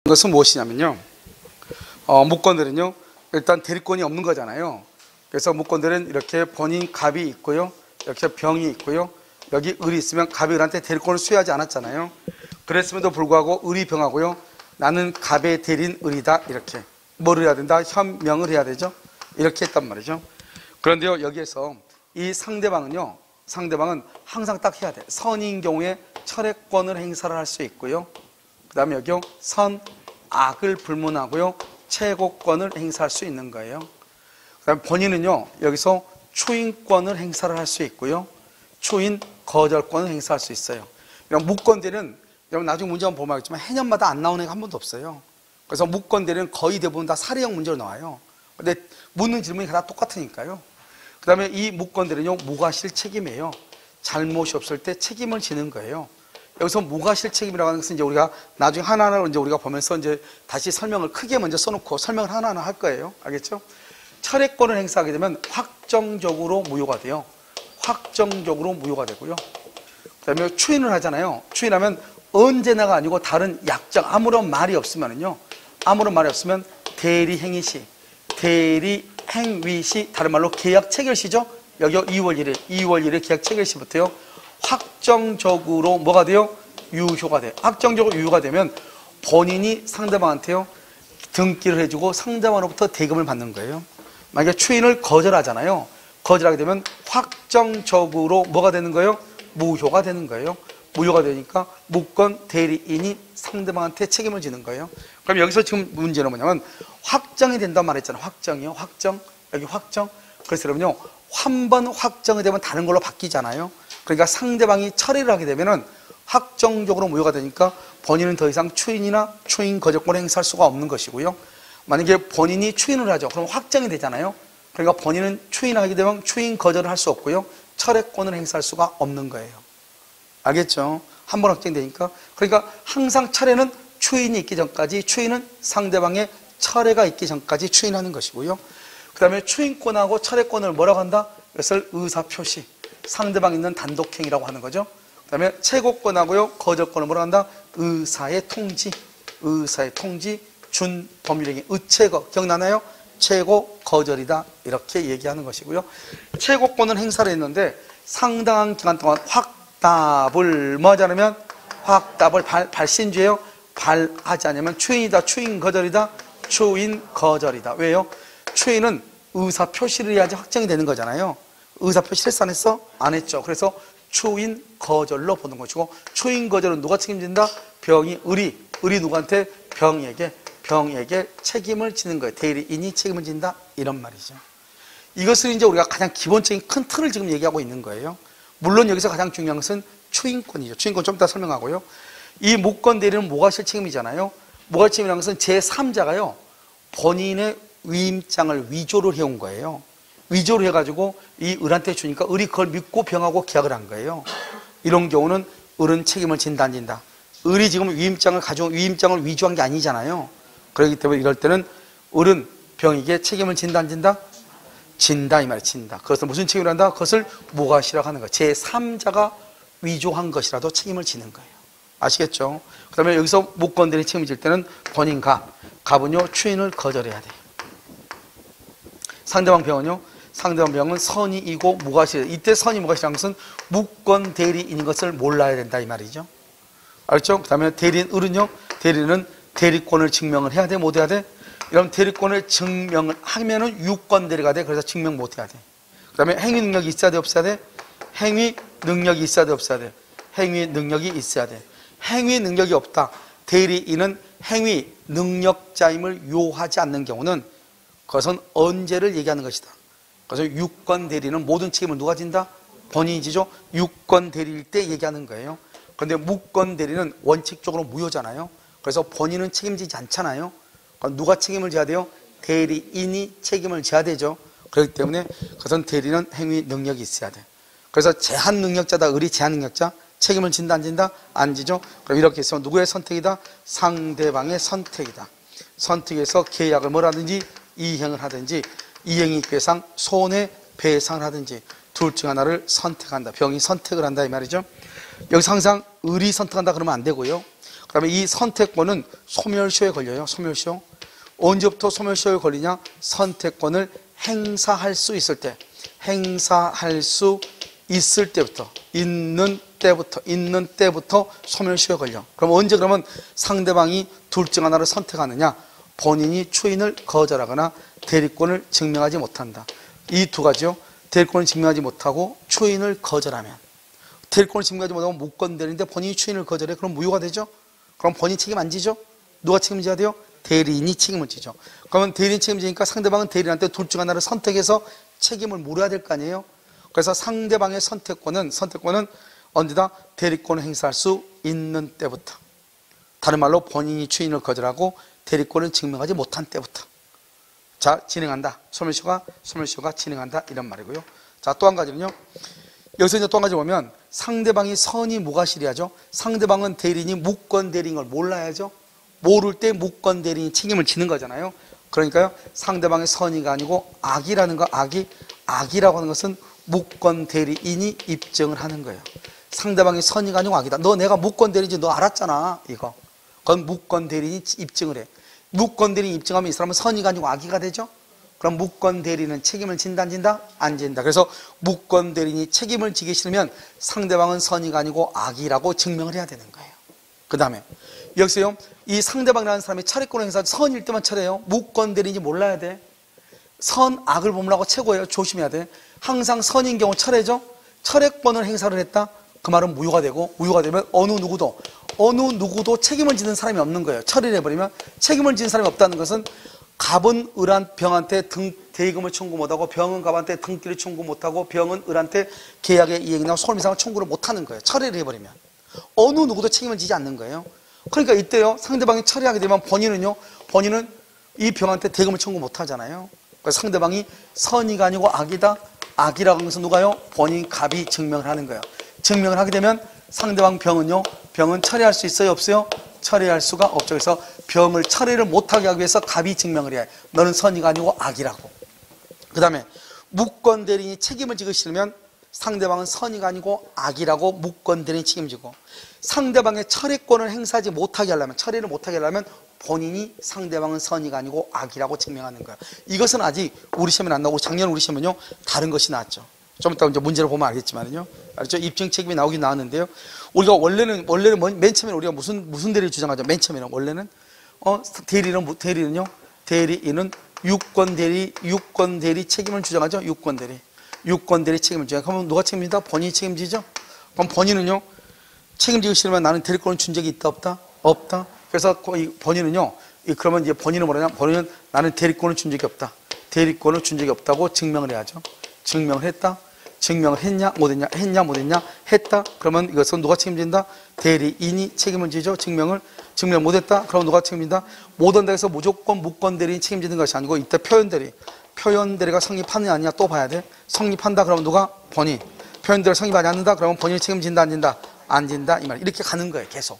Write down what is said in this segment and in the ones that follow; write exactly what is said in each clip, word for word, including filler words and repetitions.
이것은 무엇이냐면요, 어, 무권들은요 일단 대리권이 없는 거잖아요. 그래서 무권들은 이렇게 본인 갑이 있고요, 이렇게 병이 있고요, 여기 을이 있으면 갑이 을한테 대리권을 수여하지 않았잖아요. 그랬음에도 불구하고 을이 병하고요, 나는 갑의 대리인 을이다, 이렇게 뭐를 해야 된다? 현명을 해야 되죠. 이렇게 했단 말이죠. 그런데요, 여기에서 이 상대방은요, 상대방은 항상 딱 해야 돼. 선인 경우에 철회권을 행사를 할 수 있고요, 그 다음에 여기요, 선, 악을 불문하고요, 최고권을 행사할 수 있는 거예요. 그 다음에 본인은요, 여기서 추인권을 행사를 할 수 있고요, 추인 거절권을 행사할 수 있어요. 무권대는 여러분 나중에 문제 한번 보면 알겠지만 해년마다 안 나오는 애가 한 번도 없어요. 그래서 무권대는 거의 대부분 다 사례형 문제로 나와요. 근데 묻는 질문이 다 똑같으니까요. 그 다음에 이 무권대는요, 무과실 책임이에요. 잘못이 없을 때 책임을 지는 거예요. 여기서 무과실 책임이라고 하는 것은 이제 우리가 나중에 하나하나 이제 우리가 보면서 이제 다시 설명을 크게 먼저 써놓고 설명을 하나하나 할 거예요. 알겠죠? 철회권을 행사하게 되면 확정적으로 무효가 돼요. 확정적으로 무효가 되고요. 그 다음에 추인을 하잖아요. 추인하면 언제나가 아니고 다른 약정, 아무런 말이 없으면은요, 아무런 말이 없으면 대리행위시, 대리행위시, 다른 말로 계약 체결시죠. 여기 이월 일일, 이월 일일 계약 체결시부터요, 확정적으로 뭐가 돼요? 유효가 돼요. 확정적으로 유효가 되면 본인이 상대방한테요, 등기를 해주고 상대방으로부터 대금을 받는 거예요. 만약에 추인을 거절하잖아요. 거절하게 되면 확정적으로 뭐가 되는 거예요? 무효가 되는 거예요. 무효가 되니까 무권 대리인이 상대방한테 책임을 지는 거예요. 그럼 여기서 지금 문제는 뭐냐면 확정이 된다고 말했잖아요. 확정이요. 확정. 여기 확정. 그래서 여러분요, 한 번 확정이 되면 다른 걸로 바뀌잖아요. 그러니까 상대방이 철회를 하게 되면은 확정적으로 무효가 되니까 본인은 더 이상 추인이나 추인 거절권을 행사할 수가 없는 것이고요. 만약에 본인이 추인을 하죠. 그럼 확정이 되잖아요. 그러니까 본인은 추인하게 되면 추인 거절을 할 수 없고요, 철회권을 행사할 수가 없는 거예요. 알겠죠? 한 번 확정되니까. 그러니까 항상 철회는 추인이 있기 전까지, 추인은 상대방의 철회가 있기 전까지 추인하는 것이고요. 그 다음에 추인권하고 철회권을 뭐라고 한다? 이것을 의사표시, 상대방 있는 단독행위라고 하는 거죠. 그 다음에 최고권하고요, 거절권을 뭐라고 한다? 의사의 통지, 의사의 통지, 준 법률행위, 의최거, 기억나나요? 최고 거절이다, 이렇게 얘기하는 것이고요. 최고권은 행사를 했는데 상당한 기간 동안 확답을 뭐 하지 않으면, 확답을 발, 발신주예요. 발하지 않으면 추인이다, 추인 거절이다, 추인 거절이다. 왜요? 추인은 의사 표시를 해야지 확정이 되는 거잖아요. 의사 표시를 했어, 안 했어? 안 했죠. 그래서 추인 거절로 보는 것이고, 추인 거절은 누가 책임진다? 병이, 을이, 을이 누구한테? 병에게, 병에게 책임을 지는 거예요. 대리인이 책임을 진다, 이런 말이죠. 이것을 이제 우리가 가장 기본적인 큰 틀을 지금 얘기하고 있는 거예요. 물론 여기서 가장 중요한 것은 추인권이죠. 추인권 좀 이따 설명하고요. 이 무권 대리는 무과실 책임이잖아요. 무과실 책임이라는 것은 제삼자가요, 본인의 위임장을 위조를 해온 거예요. 위조를 해가지고 이 을한테 주니까 을이 그걸 믿고 병하고 계약을 한 거예요. 이런 경우는 을은 책임을 진다, 안 진다? 을이 지금 위임장을 가져온, 위임장을 위조한 게 아니잖아요. 그렇기 때문에 이럴 때는 을은 병에게 책임을 진다, 안 진다? 진다, 이 말이에요. 진다. 그것은 무슨 책임을 한다? 그것을 무과시라고 하는 거예요. 제삼자가 위조한 것이라도 책임을 지는 거예요. 아시겠죠? 그 다음에 여기서 무권대리 책임을 질 때는 본인 갑, 갑은요, 추인을 거절해야 돼요. 상대방 병은요, 상대방 병은 선의이고 무과실, 이때 선의 무과실이라는 것은 무권 대리인인 것을 몰라야 된다, 이 말이죠. 알죠? 그 다음에 대리인 을은요, 대리인은 대리권을 증명을 해야 돼, 못 해야 돼? 이런 대리권을 증명을 하면은 유권 대리가 돼. 그래서 증명 못 해야 돼. 그 다음에 행위 능력이 있어야 돼, 없어야 돼? 행위 능력이 있어야 돼, 없어야 돼? 행위 능력이 있어야 돼. 행위 능력이 없다, 대리인은 행위 능력자임을 요하지 않는 경우는 그것은 언제를 얘기하는 것이다. 그래서 유권 대리는 모든 책임을 누가 진다? 본인이 지죠. 유권 대리일 때 얘기하는 거예요. 그런데 무권 대리는 원칙적으로 무효잖아요. 그래서 본인은 책임지지 않잖아요. 그럼 누가 책임을 져야 돼요? 대리인이 책임을 져야 되죠. 그렇기 때문에 그것은 대리는 행위 능력이 있어야 돼. 그래서 제한 능력자다, 을이 제한 능력자, 책임을 진다, 안 진다? 안 지죠. 그럼 이렇게 해서 누구의 선택이다? 상대방의 선택이다. 선택해서 계약을 뭐라든지 이행을 하든지, 이행이 배상, 손해배상을 하든지 둘 중 하나를 선택한다. 병이 선택을 한다, 이 말이죠. 여기서 항상 을이 선택한다 그러면 안 되고요. 그 다음에 이 선택권은 소멸시효에 걸려요. 소멸시효. 언제부터 소멸시효에 걸리냐? 선택권을 행사할 수 있을 때, 행사할 수 있을 때부터, 있는 때부터, 있는 때부터 소멸시효에 걸려. 그럼 언제 그러면 상대방이 둘 중 하나를 선택하느냐? 본인이 추인을 거절하거나 대리권을 증명하지 못한다. 이 두 가지요. 대리권을 증명하지 못하고 추인을 거절하면, 대리권을 증명하지 못하고 무권대리인데 본인이 추인을 거절해. 그럼 무효가 되죠? 그럼 본인 책임 안 지죠? 누가 책임져야 돼요? 대리인이 책임을 지죠. 그러면 대리인 책임지니까 상대방은 대리인한테 둘 중 하나를 선택해서 책임을 물어야 될 거 아니에요? 그래서 상대방의 선택권은, 선택권은 언제다? 대리권을 행사할 수 있는 때부터. 다른 말로 본인이 추인을 거절하고 대리권을 증명하지 못한 때부터. 자, 진행한다. 소멸시효가, 소멸시효가 진행한다. 이런 말이고요. 자, 또 한 가지는요. 여기서 이제 또 한 가지 보면 상대방이 선이 무과실이하죠. 상대방은 대리인이 무권 대리인 걸 몰라야죠. 모를 때 무권 대리인이 책임을 지는 거잖아요. 그러니까요, 상대방의 선의가 아니고 악이라는 거, 악이, 악이라고 하는 것은 무권 대리인이 입증을 하는 거예요. 상대방의 선의가 아니고 악이다. 너 내가 무권 대리인지 너 알았잖아, 이거. 그건 무권 대리인이 입증을 해. 무권 대리인이 입증하면 이 사람은 선의가 아니고 악의가 되죠. 그럼 무권 대리인은 책임을 진다 안 진다? 안 진다. 그래서 무권 대리인이 책임을 지기 싫으면 상대방은 선의가 아니고 악이라고 증명을 해야 되는 거예요. 그 다음에 여기서요, 이 상대방이라는 사람이 차례권 행사 선일 때만 차례요. 무권 대리인지 몰라야 돼. 선, 악을 보문하고 최고예요. 조심해야 돼. 항상 선인 경우 차례죠. 차례권을 행사를 했다. 그 말은 무효가 되고, 무효가 되면 어느 누구도 어느 누구도 책임을 지는 사람이 없는 거예요. 처리를 해버리면 책임을 지는 사람이 없다는 것은 갑은 을한 병한테 등, 대금을 청구 못하고 병은 갑한테 등기를 청구 못하고 병은 을한테 계약의 이행이나 손해배상을 청구를 못하는 거예요. 처리를 해버리면 어느 누구도 책임을 지지 않는 거예요. 그러니까 이때요, 상대방이 처리하게 되면 본인은요, 본인은 이 병한테 대금을 청구 못하잖아요. 그래서 상대방이 선의가 아니고 악이다, 악이라고 하면서 누가요? 본인 갑이 증명을 하는 거예요. 증명을 하게 되면 상대방 병은요, 병은 처리할 수 있어요, 없어요? 처리할 수가 없죠. 그래서 병을 처리를 못하게 하기 위해서 갑이 증명을 해야 해. 너는 선의가 아니고 악이라고. 그 다음에 무권 대리인이 책임을 지기 싫으면 상대방은 선의가 아니고 악이라고 무권 대리인이 책임지고, 상대방의 처리권을 행사하지 못하게 하려면, 처리를 못하게 하려면 본인이 상대방은 선의가 아니고 악이라고 증명하는 거야. 이것은 아직 우리 시험에 안 나오고 작년 우리 시험은요, 다른 것이 나왔죠. 좀 이따 이제 문제를 보면 알겠지만요. 알죠? 입증 책임이 나오긴 나왔는데요. 우리가 원래는, 원래는 맨 처음에 우리가 무슨, 무슨 대리를 주장하죠? 맨 처음에는 원래는, 어, 대리는, 대리는요, 대리인은 유권 대리, 유권 대리 책임을 주장하죠? 유권 대리. 유권 대리 책임을 주장해. 그러면 누가 책임진다? 본인이 책임지죠? 그럼 본인은요, 책임지기 싫으면 나는 대리권을 준 적이 있다, 없다? 없다. 그래서 본인은요, 그러면 이제 본인은 뭐냐면, 본인은 나는 대리권을 준 적이 없다. 대리권을 준 적이 없다고 증명을 해야죠. 증명을 했다. 증명을 했냐, 못했냐, 했냐, 못했냐, 했다. 그러면 이것은 누가 책임진다? 대리인이 책임을 지죠. 증명을, 증명 못했다. 그럼 누가 책임진다? 못한다 해서 무조건 무권 대리인이 책임지는 것이 아니고, 이때 표현 대리, 표현 대리가 성립하느냐 아니냐 또 봐야 돼. 성립한다 그러면 누가? 본인. 표현 대리가 성립하지 않는다 그러면 본인이 책임진다 안 진다? 안 진다. 이 말. 이렇게 가는 거예요. 계속.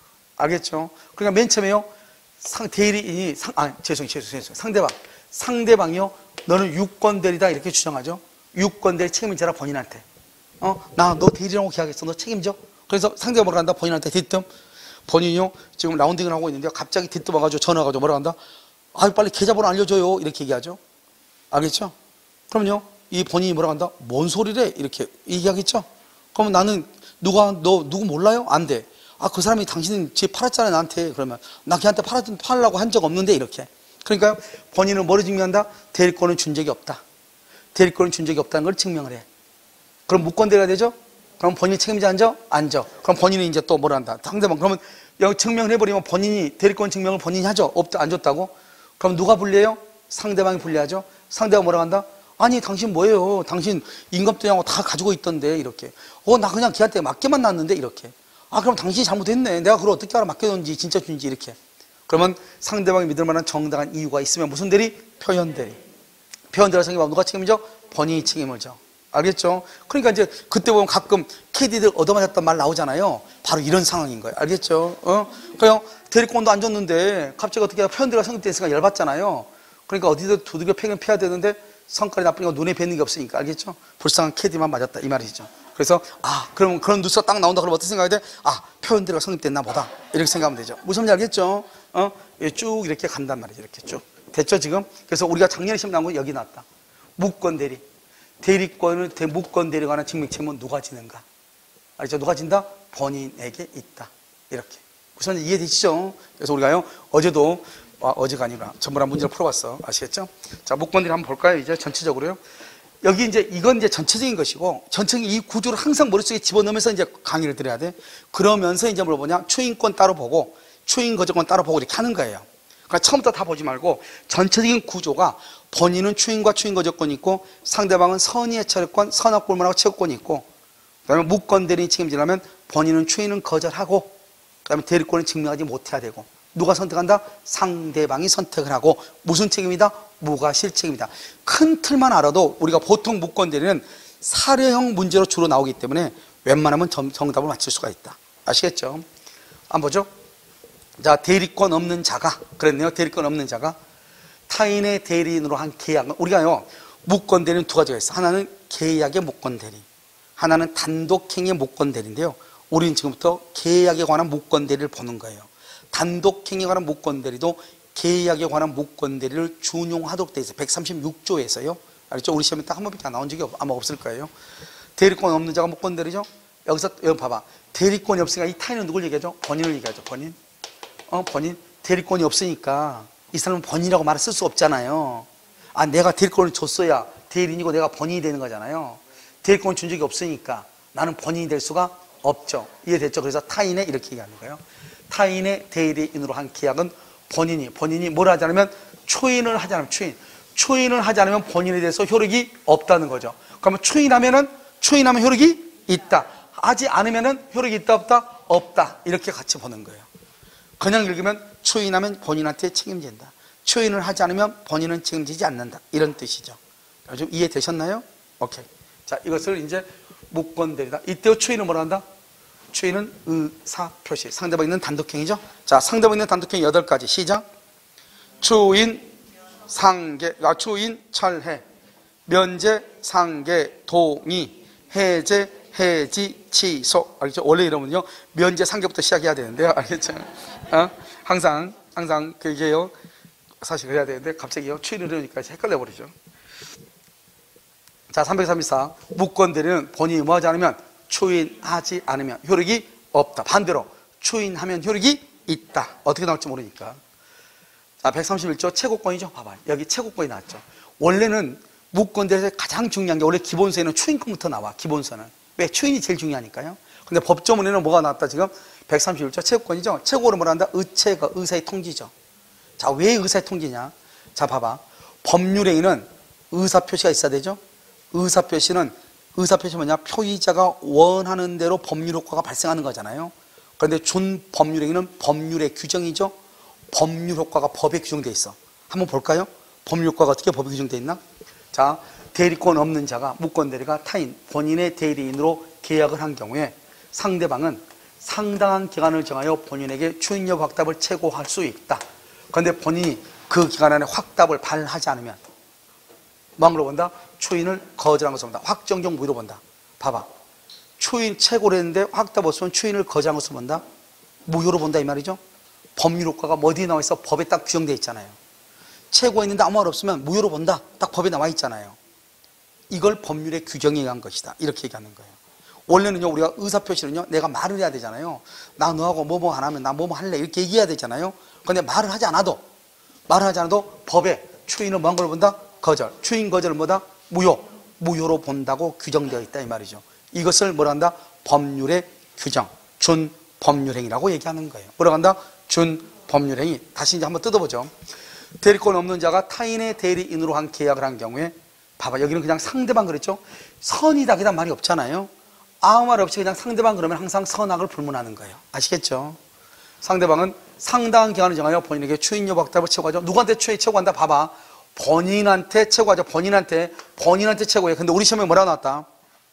알겠죠? 그러니까 맨 처음에요, 상, 대리인이, 상, 아, 죄송해요, 죄송해요. 상대방. 상대방이요, 너는 유권 대리다 이렇게 주장하죠. 유권 대리 책임지라 본인한테. 어, 나 너 대리라고 계약했어. 너 책임져. 그래서 상대가 뭐라 한다? 본인한테 뒤뜸. 본인이요, 지금 라운딩을 하고 있는데 갑자기 뒤뜸 와가지고 전화 와가지고 뭐라 한다? 아, 빨리 계좌번호 알려줘요. 이렇게 얘기하죠. 알겠죠? 그럼요, 이 본인이 뭐라 한다? 뭔 소리래? 이렇게 얘기하겠죠? 그러면 나는 누가, 너 누구 몰라요? 안 돼. 아, 그 사람이 당신 집 팔았잖아요, 나한테. 그러면 나 걔한테 팔았, 팔라고 한 적 없는데, 이렇게. 그러니까요, 본인은 뭐를 증명한다? 대리권을 준 적이 없다. 대리권을 준 적이 없다는 걸 증명을 해. 그럼 무권대리가 되죠? 그럼 본인이 책임자 앉아? 앉아. 그럼 본인이 이제 또 뭘 한다? 상대방. 그러면 여기 증명을 해버리면 본인이, 대리권 증명을 본인이 하죠? 없다, 안 줬다고? 그럼 누가 불리해요? 상대방이 불리하죠? 상대가 뭐라고 한다? 아니, 당신 뭐예요? 당신 임금도장하고 다 가지고 있던데, 이렇게. 어, 나 그냥 걔한테 맡겨만 놨는데, 이렇게. 아, 그럼 당신이 잘못했네. 내가 그걸 어떻게 알아? 맡겨놓은지, 진짜 준지, 이렇게. 그러면 상대방이 믿을 만한 정당한 이유가 있으면 무슨 대리? 표현 대리. 표현 대리가 생기면 누가 책임져? 본인이 책임을 져. 알겠죠? 그러니까 이제 그때 보면 가끔 캐디들 얻어맞았단 말 나오잖아요. 바로 이런 상황인 거예요. 알겠죠? 어? 그냥 대리권도 안 줬는데 갑자기 어떻게 표현 대리가 성립됐으니까 열받잖아요. 그러니까 어디든 두들겨 패긴 패야 되는데 성깔이 나쁘니까 눈에 뵈는 게 없으니까. 알겠죠? 불쌍한 캐디만 맞았다 이 말이죠. 그래서 아 그러면 그런 뉴스가 딱 나온다 그러면 어떻게 생각해야 돼? 아 표현대로가 성립됐나 보다 이렇게 생각하면 되죠. 무슨 말인지 알겠죠? 어? 쭉 이렇게 간단 말이죠. 이렇게 쭉 됐죠 지금? 그래서 우리가 작년에 시험 나온 거 여기 나왔다. 무권 대리 대리권을 대 무권 대리에 관한 증명책임은 누가 지는가? 알죠? 누가 진다? 본인에게 있다. 이렇게 무슨 말인지 이해되시죠? 그래서 우리가요 어제도 아, 어제가 아니라 전부라 문제를 풀어봤어. 아시겠죠? 자 무권 대리 한번 볼까요? 이제 전체적으로요. 여기 이제 이건 이제 전체적인 것이고 전체적인 이 구조를 항상 머릿속에 집어넣으면서 이제 강의를 드려야 돼. 그러면서 이제 뭘 보냐? 추인권 따로 보고 추인 거저권 따로 보고 이렇게 하는 거예요. 그러니까 처음부터 다 보지 말고 전체적인 구조가 본인은 추인과 추인 거저권이 있고 상대방은 선의의 차례권, 선악골문하고 채권이 있고 그다음에 무권 대리인이 책임지려면 본인은 추인은 거절하고 그다음에 대리권은 증명하지 못해야 되고 누가 선택한다? 상대방이 선택을 하고 무슨 책임이다? 무과실 책임이다. 큰 틀만 알아도 우리가 보통 무권 대리는 사례형 문제로 주로 나오기 때문에 웬만하면 정답을 맞출 수가 있다. 아시겠죠? 한번 보죠. 자, 대리권 없는 자가 그랬네요. 대리권 없는 자가 타인의 대리인으로 한 계약은 우리가요 무권 대리는 두 가지가 있어. 하나는 계약의 무권 대리, 하나는 단독행위의 무권 대리인데요. 우리는 지금부터 계약에 관한 무권 대리를 보는 거예요. 단독행위에 관한 무권 대리도 계약에 관한 무권 대리를 준용하도록 되어 있어요. 백삼십육 조에서요. 알겠죠? 우리 시험에 딱 한 번밖에 나온 적이 아마 없을 거예요. 대리권 없는 자가 무권 대리죠. 여기서 여기 봐봐. 대리권이 없으니까 이 타인은 누굴 얘기하죠? 본인을 얘기하죠. 본인. 어, 본인. 대리권이 없으니까 이 사람은 본인이라고 말을 쓸 수 없잖아요. 아, 내가 대리권을 줬어야 대리인이고 내가 본인이 되는 거잖아요. 대리권을 준 적이 없으니까 나는 본인이 될 수가 없죠. 이해됐죠? 그래서 타인의 이렇게 얘기하는 거예요. 타인의 대리인으로 한 계약은 본인이 본인이 뭘 하지 않으면 초인을 하지 않으면 추인 추인을 하지 않으면 본인에 대해서 효력이 없다는 거죠. 그러면 추인하면은 추인하면 효력이 있다. 하지 않으면은 효력이 있다 없다? 없다. 이렇게 같이 보는 거예요. 그냥 읽으면 추인하면 본인한테 책임진다. 추인을 하지 않으면 본인은 책임지지 않는다. 이런 뜻이죠. 좀 이해되셨나요? 오케이. 자, 이것을 이제 무권 대리다. 이때 추인은 뭐라 한다? 추인은 의사표시. 상대방 있는 단독행위죠. 자, 상대방 있는 단독행위 여덟 가지. 시작. 추인, 상계, 아, 추인, 철해, 면제, 상계, 동의, 해제, 해지, 취소. 알겠죠? 원래 이러면요 면제, 상계부터 시작해야 되는데요. 알겠죠? 어? 항상 항상 그게요 사실 그래야 되는데 갑자기요 추인을 이러니까 헷갈려 버리죠. 자, 삼백삼십사 무권 대리는 본인이 뭐하지 않으면 추인하지 않으면 효력이 없다. 반대로 추인하면 효력이 있다. 어떻게 나올지 모르니까. 자, 백삼십일 조 최고권이죠. 봐봐, 여기 최고권이 나왔죠. 원래는 무권 대리에서 가장 중요한 게 원래 기본서에는 추인권부터 나와. 기본서는 왜? 추인이 제일 중요하니까요. 근데 법조문에는 뭐가 나왔다? 지금 백삼십일 조 최고권이죠. 최고로 뭐라 한다? 의체가 의사의 통지죠. 자, 왜 의사의 통지냐? 자, 봐봐, 법률행위는 의사표시가 있어야 되죠. 의사표시는 의사표시 뭐냐? 표의자가 원하는 대로 법률 효과가 발생하는 거잖아요. 그런데 준법률행위는 법률의 규정이죠. 법률 효과가 법에 규정되어 있어. 한번 볼까요? 법률 효과가 어떻게 법에 규정되어 있나? 자, 대리권 없는 자가 무권 대리가 타인 본인의 대리인으로 계약을 한 경우에 상대방은 상당한 기간을 정하여 본인에게 추인력 확답을 최고할 수 있다. 그런데 본인이 그 기간 안에 확답을 발하지 않으면 뭐한 걸로 본다? 추인을 거절한 것으로 본다. 확정적 무효로 본다. 봐봐, 추인 최고로 했는데 확답 없으면 추인을 거절한 것으로 본다. 무효로 본다 이 말이죠. 법률 효과가 어디에 나와 있어? 법에 딱 규정되어 있잖아요. 최고 했는데 아무 말 없으면 무효로 본다. 딱 법에 나와 있잖아요. 이걸 법률의 규정에 의한 것이다. 이렇게 얘기하는 거예요. 원래는요 우리가 의사표시는요 내가 말을 해야 되잖아요. 나 너하고 뭐뭐 안 하면 나 뭐뭐 할래 이렇게 얘기해야 되잖아요. 그런데 말을 하지 않아도 말을 하지 않아도 법에 추인을 뭐한 걸 본다? 거절. 추인 거절을 뭐다? 무효. 무효로 본다고 규정되어 있다 이 말이죠. 이것을 뭐라 한다? 법률의 규정, 준법률행위라고 얘기하는 거예요. 뭐라고 한다? 준법률행위. 다시 이제 한번 뜯어보죠. 대리권 없는 자가 타인의 대리인으로 한 계약을 한 경우에 봐봐, 여기는 그냥 상대방 그랬죠. 선이다 그다음 말이 없잖아요. 아무 말 없이 그냥 상대방 그러면 항상 선악을 불문하는 거예요. 아시겠죠? 상대방은 상당한 기간을 정하여 본인에게 추인력 확답을 최고하죠. 누구한테 추인 최고한다? 봐봐, 본인한테 최고하죠. 본인한테 본인한테 최고해요. 근데 우리 시험에 뭐라고 나왔다?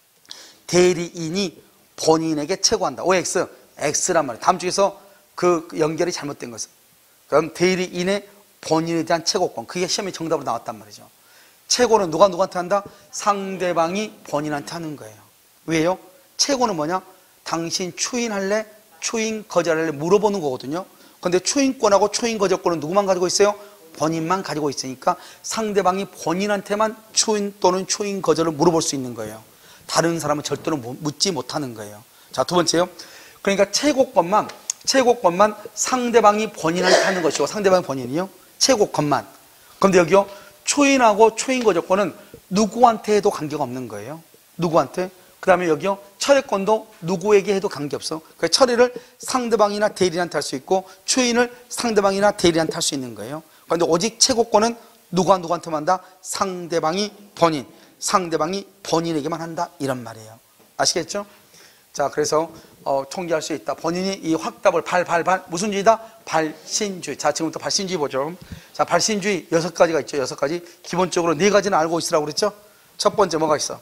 대리인이 본인에게 최고한다. 오엑스, X란 말이에요. 다음 중에서 그 연결이 잘못된 것은 그럼 대리인의 본인에 대한 최고권, 그게 시험에 정답으로 나왔단 말이죠. 최고는 누가 누구한테 한다? 상대방이 본인한테 하는 거예요. 왜요? 최고는 뭐냐? 당신 추인할래? 추인 거절할래? 물어보는 거거든요. 근데 추인권하고 추인 거절권은 누구만 가지고 있어요? 본인만 가지고 있으니까 상대방이 본인한테만 추인 또는 추인 거절을 물어볼 수 있는 거예요. 다른 사람은 절대로 묻지 못하는 거예요. 자, 두 번째요. 그러니까 최고권만 최고권만 상대방이 본인한테 하는 것이고 상대방이 본인이요. 최고권만. 그런데 여기요. 추인하고 추인 거절권은 누구한테 해도 관계가 없는 거예요. 누구한테? 그 다음에 여기요. 철회권도 누구에게 해도 관계없어. 그러니까 철회를 상대방이나 대리한테 할 수 있고 추인을 상대방이나 대리한테 할 수 있는 거예요. 그런데 오직 최고권은 누가 누구한테만 한다? 상대방이 본인. 상대방이 본인에게만 한다. 이런 말이에요. 아시겠죠? 자, 그래서 어, 총기할 수 있다. 본인이 이 확답을 발, 발, 발. 무슨 주의다? 발신주의. 자, 지금부터 발신주의 보죠. 자, 발신주의 여섯 가지가 있죠. 여섯 가지. 기본적으로 네 가지는 알고 있으라고 그랬죠? 첫 번째 뭐가 있어?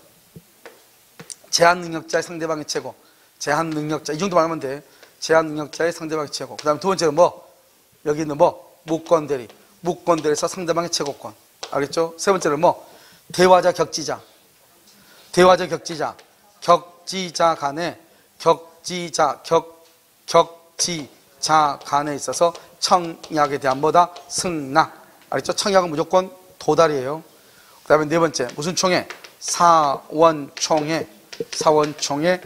제한 능력자의 상대방이 최고. 제한 능력자. 이 정도 말하면 돼. 제한 능력자의 상대방이 최고. 그 다음에 두 번째는 뭐? 여기 있는 뭐? 무권대리. 무권대리에서 상대방의 최고권. 알겠죠? 세 번째는 뭐? 대화자, 격지자. 대화자, 격지자. 격지자 간에, 격지자, 격, 격지자 간에 있어서 청약에 대한 뭐다? 승낙. 알겠죠? 청약은 무조건 도달이에요. 그 다음에 네 번째. 무슨 총회? 사원총회. 사원총회,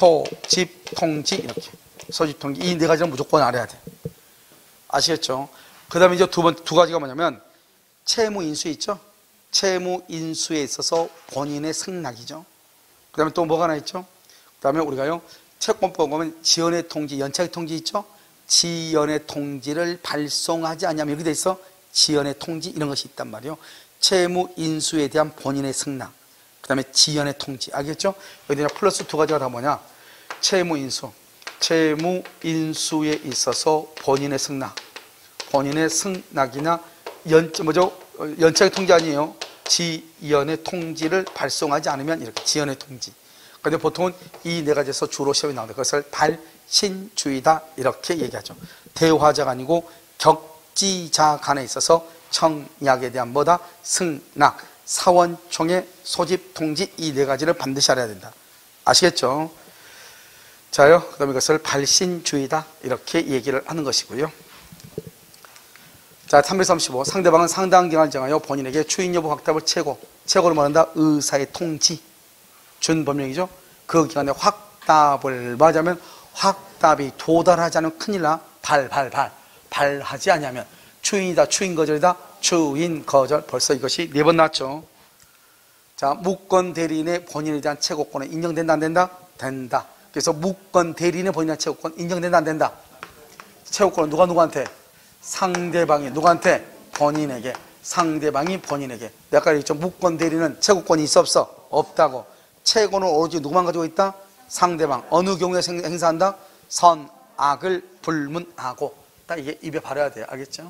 소집통지. 이렇게. 소집통지. 이 네 가지는 무조건 알아야 돼. 아시겠죠? 그 다음에 이제 두 번, 두 가지가 뭐냐면, 채무인수 있죠? 채무인수에 있어서 본인의 승낙이죠. 그 다음에 또 뭐가 하나 있죠? 그 다음에 우리가요, 채권법 보면 지연의 통지, 연착의 통지 있죠? 지연의 통지를 발송하지 않냐면 이렇게 돼 있어. 지연의 통지 이런 것이 있단 말이에요. 채무인수에 대한 본인의 승낙. 그 다음에 지연의 통지. 알겠죠? 여기 플러스 두 가지가 다 뭐냐? 채무인수. 채무인수에 있어서 본인의 승낙. 본인의 승낙이나 연, 뭐죠? 연착의 통지 아니에요. 지연의 통지를 발송하지 않으면 이렇게 지연의 통지. 그런데 보통은 이 네 가지에서 주로 시험이 나오는데 그것을 발신주의다 이렇게 얘기하죠. 대화자가 아니고 격지자 간에 있어서 청약에 대한 뭐다? 승낙, 사원총회, 소집통지 이 네 가지를 반드시 알아야 된다. 아시겠죠? 자요. 그 다음에 이것을 발신주의다 이렇게 얘기를 하는 것이고요. 자, 삼백삼십오. 상대방은 상당한 기간을 정하여 본인에게 추인 여부 확답을 최고. 최고를 말한다. 의사의 통지. 준법령이죠. 그 기간에 확답을 맞으면 확답이 도달하지 않으면 큰일 나. 발, 발, 발. 발하지 않으면 추인이다. 추인 거절이다. 추인 거절. 벌써 이것이 네 번 나왔죠. 자, 무권 대리인의 본인에 대한 최고권은 인정된다, 안 된다? 된다. 그래서 무권 대리인의 본인에 대한 최고권 인정된다, 안 된다? 최고권은 누가 누구한테? 상대방이 누구한테? 본인에게. 상대방이 본인에게. 내가 아까 얘기했죠. 무권 대리는 최고권이 있어 없어? 없다고. 최고는 오로지 누구만 가지고 있다? 상대방. 어느 경우에 행사한다? 선악을 불문하고. 딱 이게 입에 바라야 돼요. 알겠죠?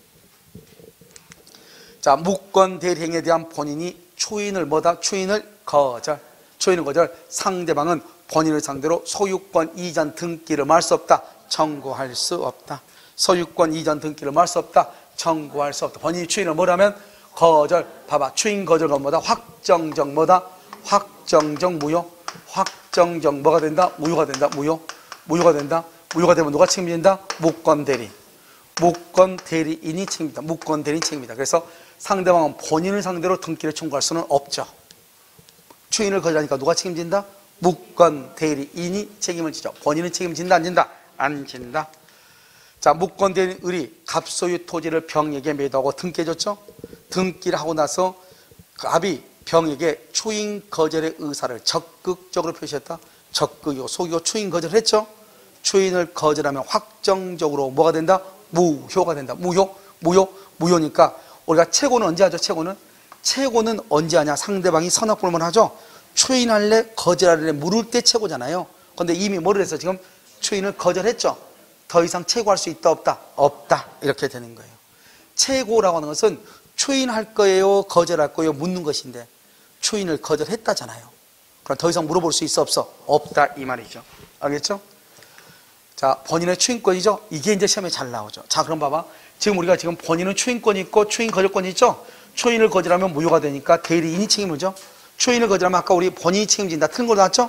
자, 무권 대리행에 대한 본인이 추인을 뭐다? 추인을 거절. 추인을 거절. 상대방은 본인을 상대로 소유권 이전 등기를 말 수 없다. 청구할 수 없다. 소유권 이전 등기를 말 수 없다. 청구할 수 없다. 본인이 추인을 뭐라면? 거절. 봐봐. 추인 거절은 뭐다? 확정적 뭐다? 확정적 무효. 확정적 뭐가 된다? 무효가 된다. 무효. 무효가 된다. 무효가 되면 누가 책임진다? 무권 대리. 무권 대리인이 책임진다. 무권 대리인이 책임이다. 그래서 상대방은 본인을 상대로 등기를 청구할 수는 없죠. 추인을 거절하니까 누가 책임진다? 무권 대리인이 책임을 지죠. 본인은 책임진다, 안 진다? 안 진다. 자, 무권 대리인 을이 갑소유 토지를 병에게 매도하고 등기해줬죠. 등기를 하고 나서 그 압이 병에게 추인 거절의 의사를 적극적으로 표시했다. 적극이고 속이고 추인 거절을 했죠. 추인을 거절하면 확정적으로 뭐가 된다? 무효가 된다. 무효, 무효, 무효니까 우리가 최고는 언제 하죠? 최고는 최고는 언제 하냐? 상대방이 선악불만 하죠. 추인할래, 거절할래 물을 때 최고잖아요. 그런데 이미 뭐를 해서 지금 추인을 거절했죠. 더 이상 최고할 수 있다, 없다? 없다. 이렇게 되는 거예요. 최고라고 하는 것은 추인할 거예요, 거절할 거예요, 묻는 것인데 추인을 거절했다잖아요. 그럼 더 이상 물어볼 수 있어, 없어? 없다 이 말이죠. 알겠죠? 자, 본인의 추인권이죠. 이게 이제 시험에 잘 나오죠. 자, 그럼 봐봐. 지금 우리가 지금 본인은 추인권이 있고 추인 거절권이 있죠. 추인을 거절하면 무효가 되니까 대리인이 책임을 져. 추인을 거절하면 아까 우리 본인이 책임진다. 틀린 거 나왔죠?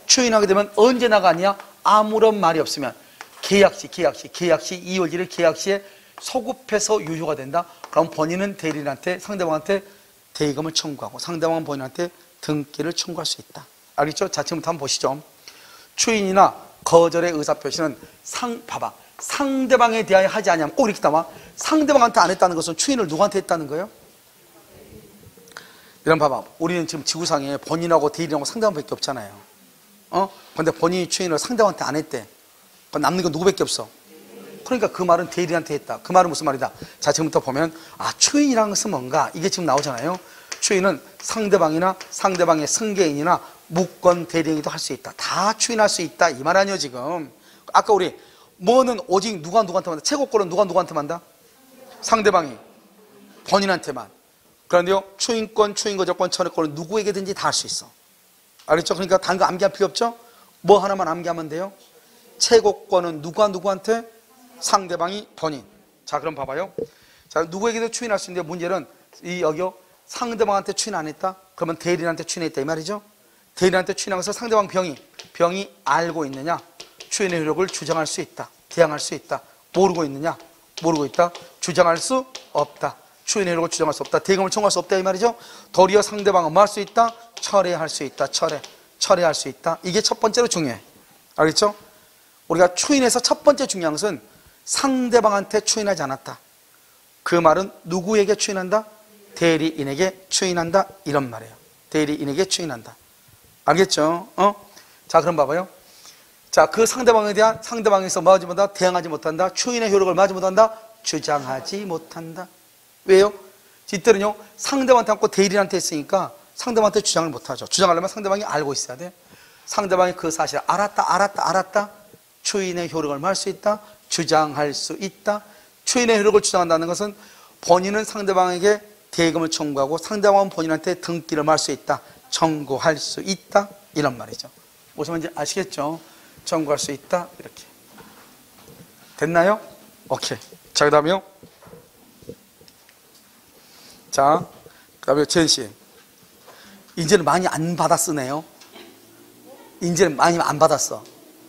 추인하게 되면 언제 나가냐? 아무런 말이 없으면 계약시, 계약시, 계약시, 이월 일 일 계약시에 소급해서 유효가 된다. 그럼 본인은 대리인한테, 상대방한테 대의금을 청구하고 상대방은 본인한테 등기를 청구할 수 있다. 알겠죠? 자, 지금부터 한번 보시죠. 추인이나 거절의 의사표시는 상, 봐봐. 상대방에 대하여 하지 않으면 꼭 이렇게 나와. 상대방한테 안 했다는 것은 추인을 누구한테 했다는 거예요? 이런 봐봐. 우리는 지금 지구상에 본인하고 대리인하고 상대방밖에 없잖아요. 어? 근데 본인이 추인을 상대방한테 안 했대. 그럼 남는 건 누구밖에 없어? 그러니까 그 말은 대리인한테 했다. 그 말은 무슨 말이다? 자, 지금부터 보면 아, 추인이라는 것은 뭔가? 이게 지금 나오잖아요. 추인은 상대방이나 상대방의 승계인이나 무권 대리인도 할 수 있다. 다 추인할 수 있다. 이 말 아니에요, 지금. 아까 우리 뭐는 오직 누가 누구한테 만다? 최고권은 누가 누구한테 만다? 상대방이 본인한테만. 그런데요, 추인권, 추인거절권, 철회권은 누구에게든지 다 할 수 있어. 알겠죠? 그러니까 다른 거 암기할 필요 없죠? 뭐 하나만 암기하면 돼요. 최고권은 누가 누구한테? 상대방이 본인. 자, 그럼 봐봐요. 자, 누구에게도 추인할 수 있는데 문제는 이 여기요, 상대방한테 추인 안 했다? 그러면 대리인한테 추인했다 이 말이죠. 대리인한테 추인한 것을 상대방 병이 병이 알고 있느냐? 추인의 효력을 주장할 수 있다. 대항할 수 있다. 모르고 있느냐? 모르고 있다. 주장할 수 없다. 추인의 효력을 주장할 수 없다. 대금을 청구할 수 없다 이 말이죠. 도리어 상대방은 뭐 할 수 있다? 철회할 수 있다. 철회. 철회할 수 있다. 이게 첫 번째로 중요해. 알겠죠? 우리가 추인에서 첫 번째 중요한 것은 상대방한테 추인하지 않았다. 그 말은 누구에게 추인한다? 대리인에게 추인한다. 이런 말이에요. 대리인에게 추인한다. 알겠죠? 어? 자, 그럼 봐봐요. 자, 그 상대방에 대한 상대방에서 뭐 하지 못한다? 대항하지 못한다. 추인의 효력을 뭐 하지 못한다? 주장하지 못한다. 왜요? 이때는요, 상대방한테 않고 대리인한테 했으니까 상대방한테 주장을 못하죠. 주장하려면 상대방이 알고 있어야 돼. 상대방이 그 사실을 알았다, 알았다, 알았다. 추인의 효력을 뭐 할 수 있다? 주장할 수 있다. 추인의 효력을 주장한다는 것은 본인은 상대방에게 대금을 청구하고 상대방은 본인한테 등기를 할 수 있다. 청구할 수 있다. 이런 말이죠. 무슨 말인지 아시겠죠? 청구할 수 있다. 이렇게. 됐나요? 오케이. 자, 그 다음에요. 자, 그 다음에 재현씨. 이제는 많이 안 받아 쓰네요. 이제는 많이 안 받았어.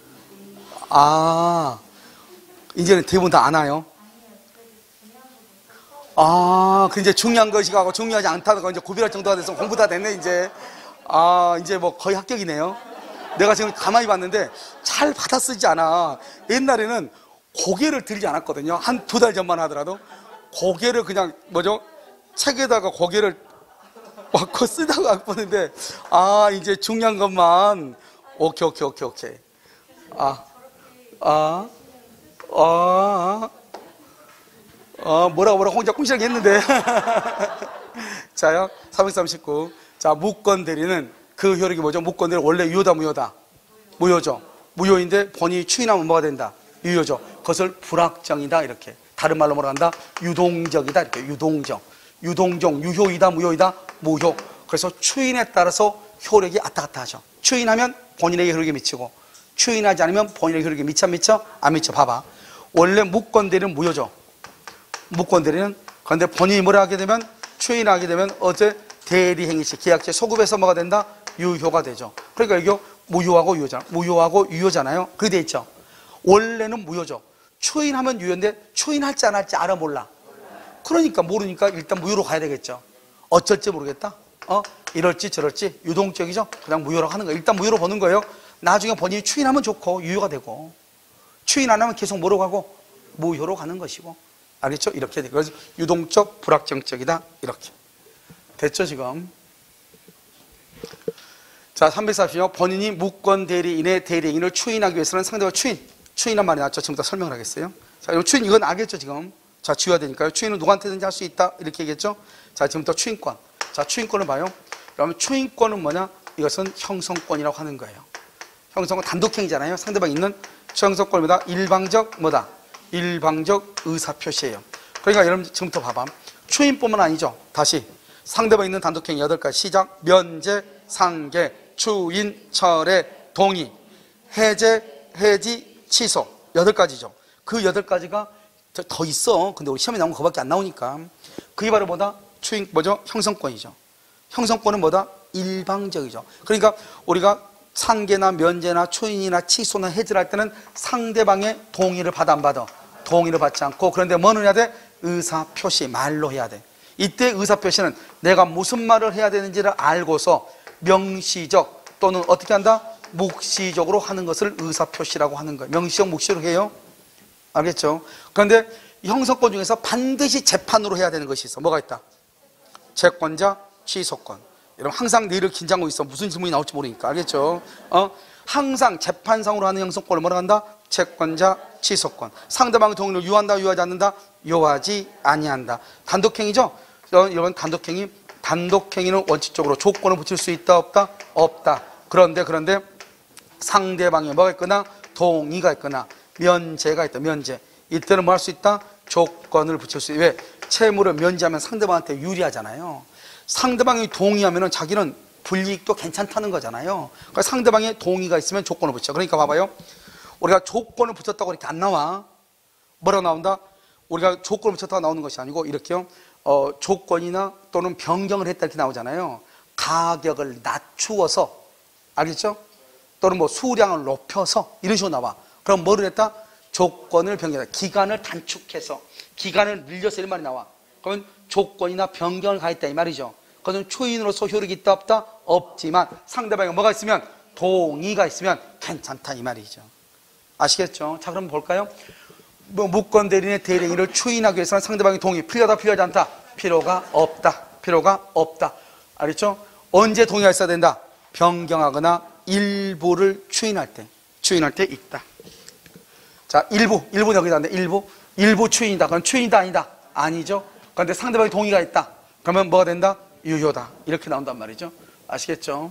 아, 이제는 대부분 다 안 와요. 아, 그 이제 중요한 것이 가고 중요하지 않다는 이제 구별할 정도가 돼서 공부 다 됐네, 이제. 아, 이제 뭐 거의 합격이네요. 내가 지금 가만히 봤는데 잘 받아 쓰지 않아. 옛날에는 고개를 들지 않았거든요. 한 두 달 전만 하더라도. 고개를 그냥, 뭐죠? 책에다가 고개를 막고 쓰다가 보는데, 아, 이제 중요한 것만. 오케이, 오케이, 오케이, 오케이. 아, 아, 아, 아, 뭐라고 뭐라고 혼자 꿍시하게 했는데. 자요, 사백삼십구. 자, 무권 대리는 그 효력이 뭐죠? 무권 대리 원래 유효다, 무효다? 무효죠. 무효인데 본인이 추인하면 뭐가 된다? 유효죠. 그것을 불확정이다, 이렇게. 다른 말로 뭐라 한다? 유동적이다, 이렇게. 유동적. 유동적, 유효이다, 무효이다? 무효. 그래서 추인에 따라서 효력이 왔다 갔다 하죠. 추인하면 본인에게 효력이 미치고, 추인하지 않으면 본인에게 효력이 미쳐, 미쳐? 안 미쳐. 봐봐. 원래 무권 대리는 무효죠. 무권 대리는. 그런데 본인이 뭐라 하게 되면, 추인하게 되면 어제 대리행위시 계약제 소급해서 뭐가 된다? 유효가 되죠. 그러니까 이게 무효하고 유효잖아. 무효하고 유효잖아요. 그게 돼 있죠. 원래는 무효죠. 추인하면 유효인데 추인할지 안 할지 알아 몰라. 그러니까 모르니까 일단 무효로 가야 되겠죠. 어쩔지 모르겠다. 어? 이럴지 저럴지 유동적이죠. 그냥 무효로 하는 거예요. 일단 무효로 보는 거예요. 나중에 본인이 추인하면 좋고 유효가 되고, 추인 안 하면 계속 뭐로 가고? 무효로 가는 것이고. 알겠죠? 이렇게 되고. 그래서 유동적, 불확정적이다. 이렇게. 됐죠, 지금? 자, 삼백사십이요. 본인이 무권 대리인의 대리인을 추인하기 위해서는 상대방 추인. 추인한 말이 나왔죠. 지금부터 설명을 하겠어요. 자, 이 추인, 이건 알겠죠, 지금? 자, 지워야 되니까요. 추인은 누구한테든지 할 수 있다. 이렇게 얘기했죠? 자, 지금부터 추인권. 자, 추인권을 봐요. 그러면 추인권은 뭐냐? 이것은 형성권이라고 하는 거예요. 형성권 단독행위잖아요. 상대방 있는 형성권은 뭐다? 일방적 뭐다? 일방적 의사표시예요. 그러니까 여러분 지금부터 봐봐. 추인뿐만 아니죠. 다시. 상대방 있는 단독행위 여덟 가지. 시작. 면제, 상계, 추인, 철회, 동의, 해제, 해지, 취소. 여덟 가지죠. 그 여덟 가지가 더 있어. 근데 우리 시험에 나오면 그거밖에 안 나오니까. 그게 바로 뭐다? 추인, 뭐죠? 형성권이죠. 형성권은 뭐다? 일방적이죠. 그러니까 우리가 상계나 면제나 초인이나 취소나 해지할 때는 상대방의 동의를 받아 안 받아? 동의를 받지 않고, 그런데 뭐는 해야 돼? 의사표시, 말로 해야 돼. 이때 의사표시는 내가 무슨 말을 해야 되는지를 알고서 명시적 또는 어떻게 한다? 묵시적으로 하는 것을 의사표시라고 하는 거예요. 명시적, 묵시로 해요. 알겠죠? 그런데 형사권 중에서 반드시 재판으로 해야 되는 것이 있어. 뭐가 있다? 채권자, 취소권. 여러분 항상 내일을 긴장하고 있어. 무슨 질문이 나올지 모르니까. 알겠죠? 어? 항상 재판상으로 하는 형사권을 뭐라 한다? 채권자, 취소권. 상대방의 동의를 유한다, 유하지 않는다? 유하지 아니한다. 단독행위죠? 여러분 단독행위, 단독행위는 원칙적으로 조건을 붙일 수 있다, 없다? 없다. 그런데 그런데 상대방이 뭐가 있거나 동의가 있거나 면제가 있다, 면제. 이때는 뭐 할 수 있다? 조건을 붙일 수 있다. 왜? 채무를 면제하면 상대방한테 유리하잖아요. 상대방이 동의하면 자기는 불이익도 괜찮다는 거잖아요. 그러니까 상대방의 동의가 있으면 조건을 붙여. 그러니까 봐봐요. 우리가 조건을 붙였다고 이렇게 안 나와. 뭐라고 나온다? 우리가 조건을 붙였다고 나오는 것이 아니고 이렇게요. 어, 조건이나 또는 변경을 했다 이렇게 나오잖아요. 가격을 낮추어서, 알겠죠? 또는 뭐 수량을 높여서 이런 식으로 나와. 그럼 뭐를 했다? 조건을 변경했다. 기간을 단축해서, 기간을 늘려서 이런 말이 나와. 그러면 조건이나 변경을 가했다 이 말이죠. 그것은 초인으로서 효력이 있다 없다? 없지만 상대방에 뭐가 있으면, 동의가 있으면 괜찮다 이 말이죠. 아시겠죠? 자, 그럼 볼까요? 뭐 무권 대리인의 대리행위를 추인하기 위해서는 상대방의 동의 필요하다, 필요하지 않다? 필요가 없다, 필요가 없다. 알겠죠? 언제 동의가 있어야 된다? 변경하거나 일부를 추인할 때, 추인할 때 있다. 자, 일부, 일부 여기다 하는데 일부, 일부 추인이다. 그럼 추인이다, 아니다? 아니죠. 그런데 상대방의 동의가 있다. 그러면 뭐가 된다? 유효다. 이렇게 나온단 말이죠. 아시겠죠?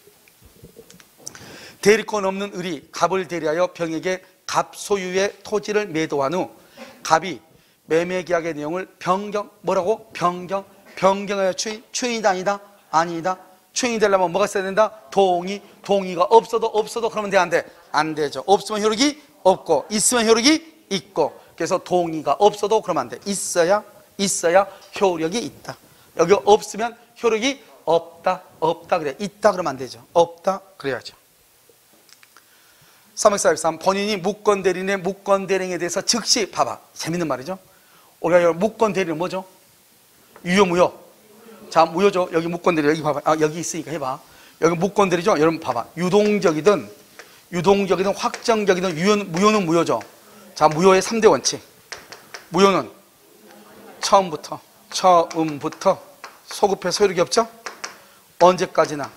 대리권 없는 을이 갑을 대리하여 병에게 갑 소유의 토지를 매도한 후 갑이 매매계약의 내용을 변경, 뭐라고? 변경, 변경하여 추인, 추인이다, 아니다? 아니다. 추인이 되려면 뭐가 있어야 된다? 동의, 동의가 없어도 없어도 그러면 돼, 안 돼? 안 되죠. 없으면 효력이 없고 있으면 효력이 있고. 그래서 동의가 없어도 그러면 안 돼. 있어야, 있어야 효력이 있다. 여기 없으면 효력이 없다, 없다 그래. 있다 그러면 안 되죠. 없다 그래야죠. 삼백사십삼, 본인이 무권 대리인의 무권 대리행에 대해서 즉시, 봐봐. 재밌는 말이죠. 우리가 무권 대리는 뭐죠? 유효, 무효? 자, 무효죠. 여기 무권 대리, 여기 봐봐. 아, 여기 있으니까 해봐. 여기 무권 대리죠? 여러분 봐봐. 유동적이든, 유동적이든 확정적이든 유효, 무효는 무효죠. 자, 무효의 삼 대 원칙. 무효는 처음부터, 처음부터 소급해서 효력이 없죠? 언제까지나,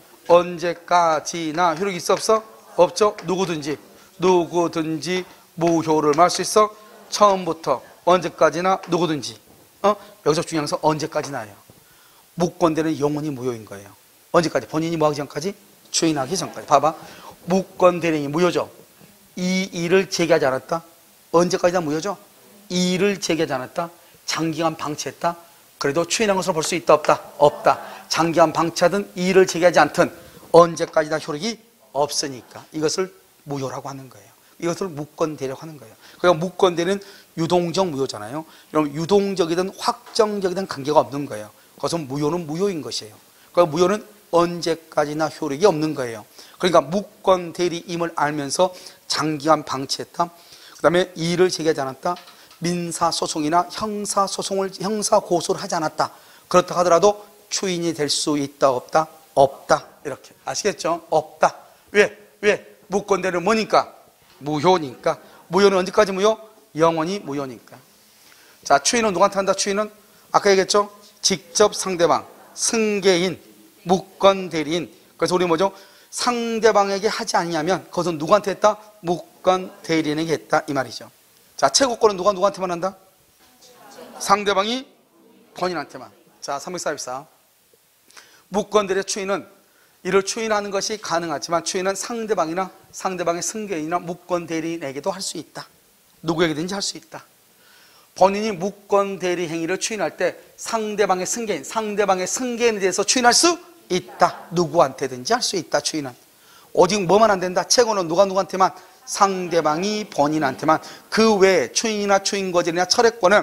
언제까지나 효력이 있어, 없어? 없죠? 누구든지, 누구든지 무효를 말할 수 있어? 처음부터, 언제까지나, 누구든지. 어? 여기서 중요한 것은 언제까지나예요. 무권대리는 영원히 무효인 거예요. 언제까지? 본인이 뭐하기 전까지? 추인하기 전까지. 봐봐. 무권대리인이 무효죠? 이 일을 제기하지 않았다? 언제까지나 무효죠? 이 일을 제기하지 않았다? 장기간 방치했다? 그래도 추인한 것으로 볼 수 있다, 없다? 없다. 장기간 방치하든 이 일을 제기하지 않든 언제까지나 효력이 없으니까 이것을 무효라고 하는 거예요. 이것을 무권대리라고 하는 거예요. 그러니까 무권대리는 유동적 무효잖아요. 그럼 유동적이든 확정적이든 관계가 없는 거예요. 그것은 무효는 무효인 것이에요. 그러니까 무효는 언제까지나 효력이 없는 거예요. 그러니까 무권대리임을 알면서 장기간 방치했다. 그 다음에 이 일을 제기하지 않았다. 민사소송이나 형사소송을, 형사고소를 하지 않았다. 그렇다 하더라도 추인이 될 수 있다, 없다? 없다. 이렇게. 아시겠죠? 없다. 왜? 왜? 무권대리는 뭐니까? 무효니까. 무효는 언제까지 무효? 영원히 무효니까. 자, 추인은 누구한테 한다? 추인은 아까 얘기했죠? 직접 상대방, 승계인, 무권대리인. 그래서 우리 뭐죠? 상대방에게 하지 않냐면 그것은 누구한테 했다? 무권대리인에게 했다 이 말이죠. 자, 최고권은 누가 누구한테만 한다? 상대방이 본인한테만. 자, 삼백사십사. 무권대리의 추인은 이를 추인하는 것이 가능하지만 추인은 상대방이나 상대방의 승계인이나 무권대리인에게도 할 수 있다. 누구에게든지 할 수 있다. 본인이 무권대리 행위를 추인할 때 상대방의 승계인, 상대방의 승계인에 대해서 추인할 수 있다. 누구한테든지 할 수 있다. 추인은 오직 뭐만 안 된다? 채권은 누가 누구한테만? 상대방이 본인한테만. 그 외에 추인이나 추인거절이나 철회권은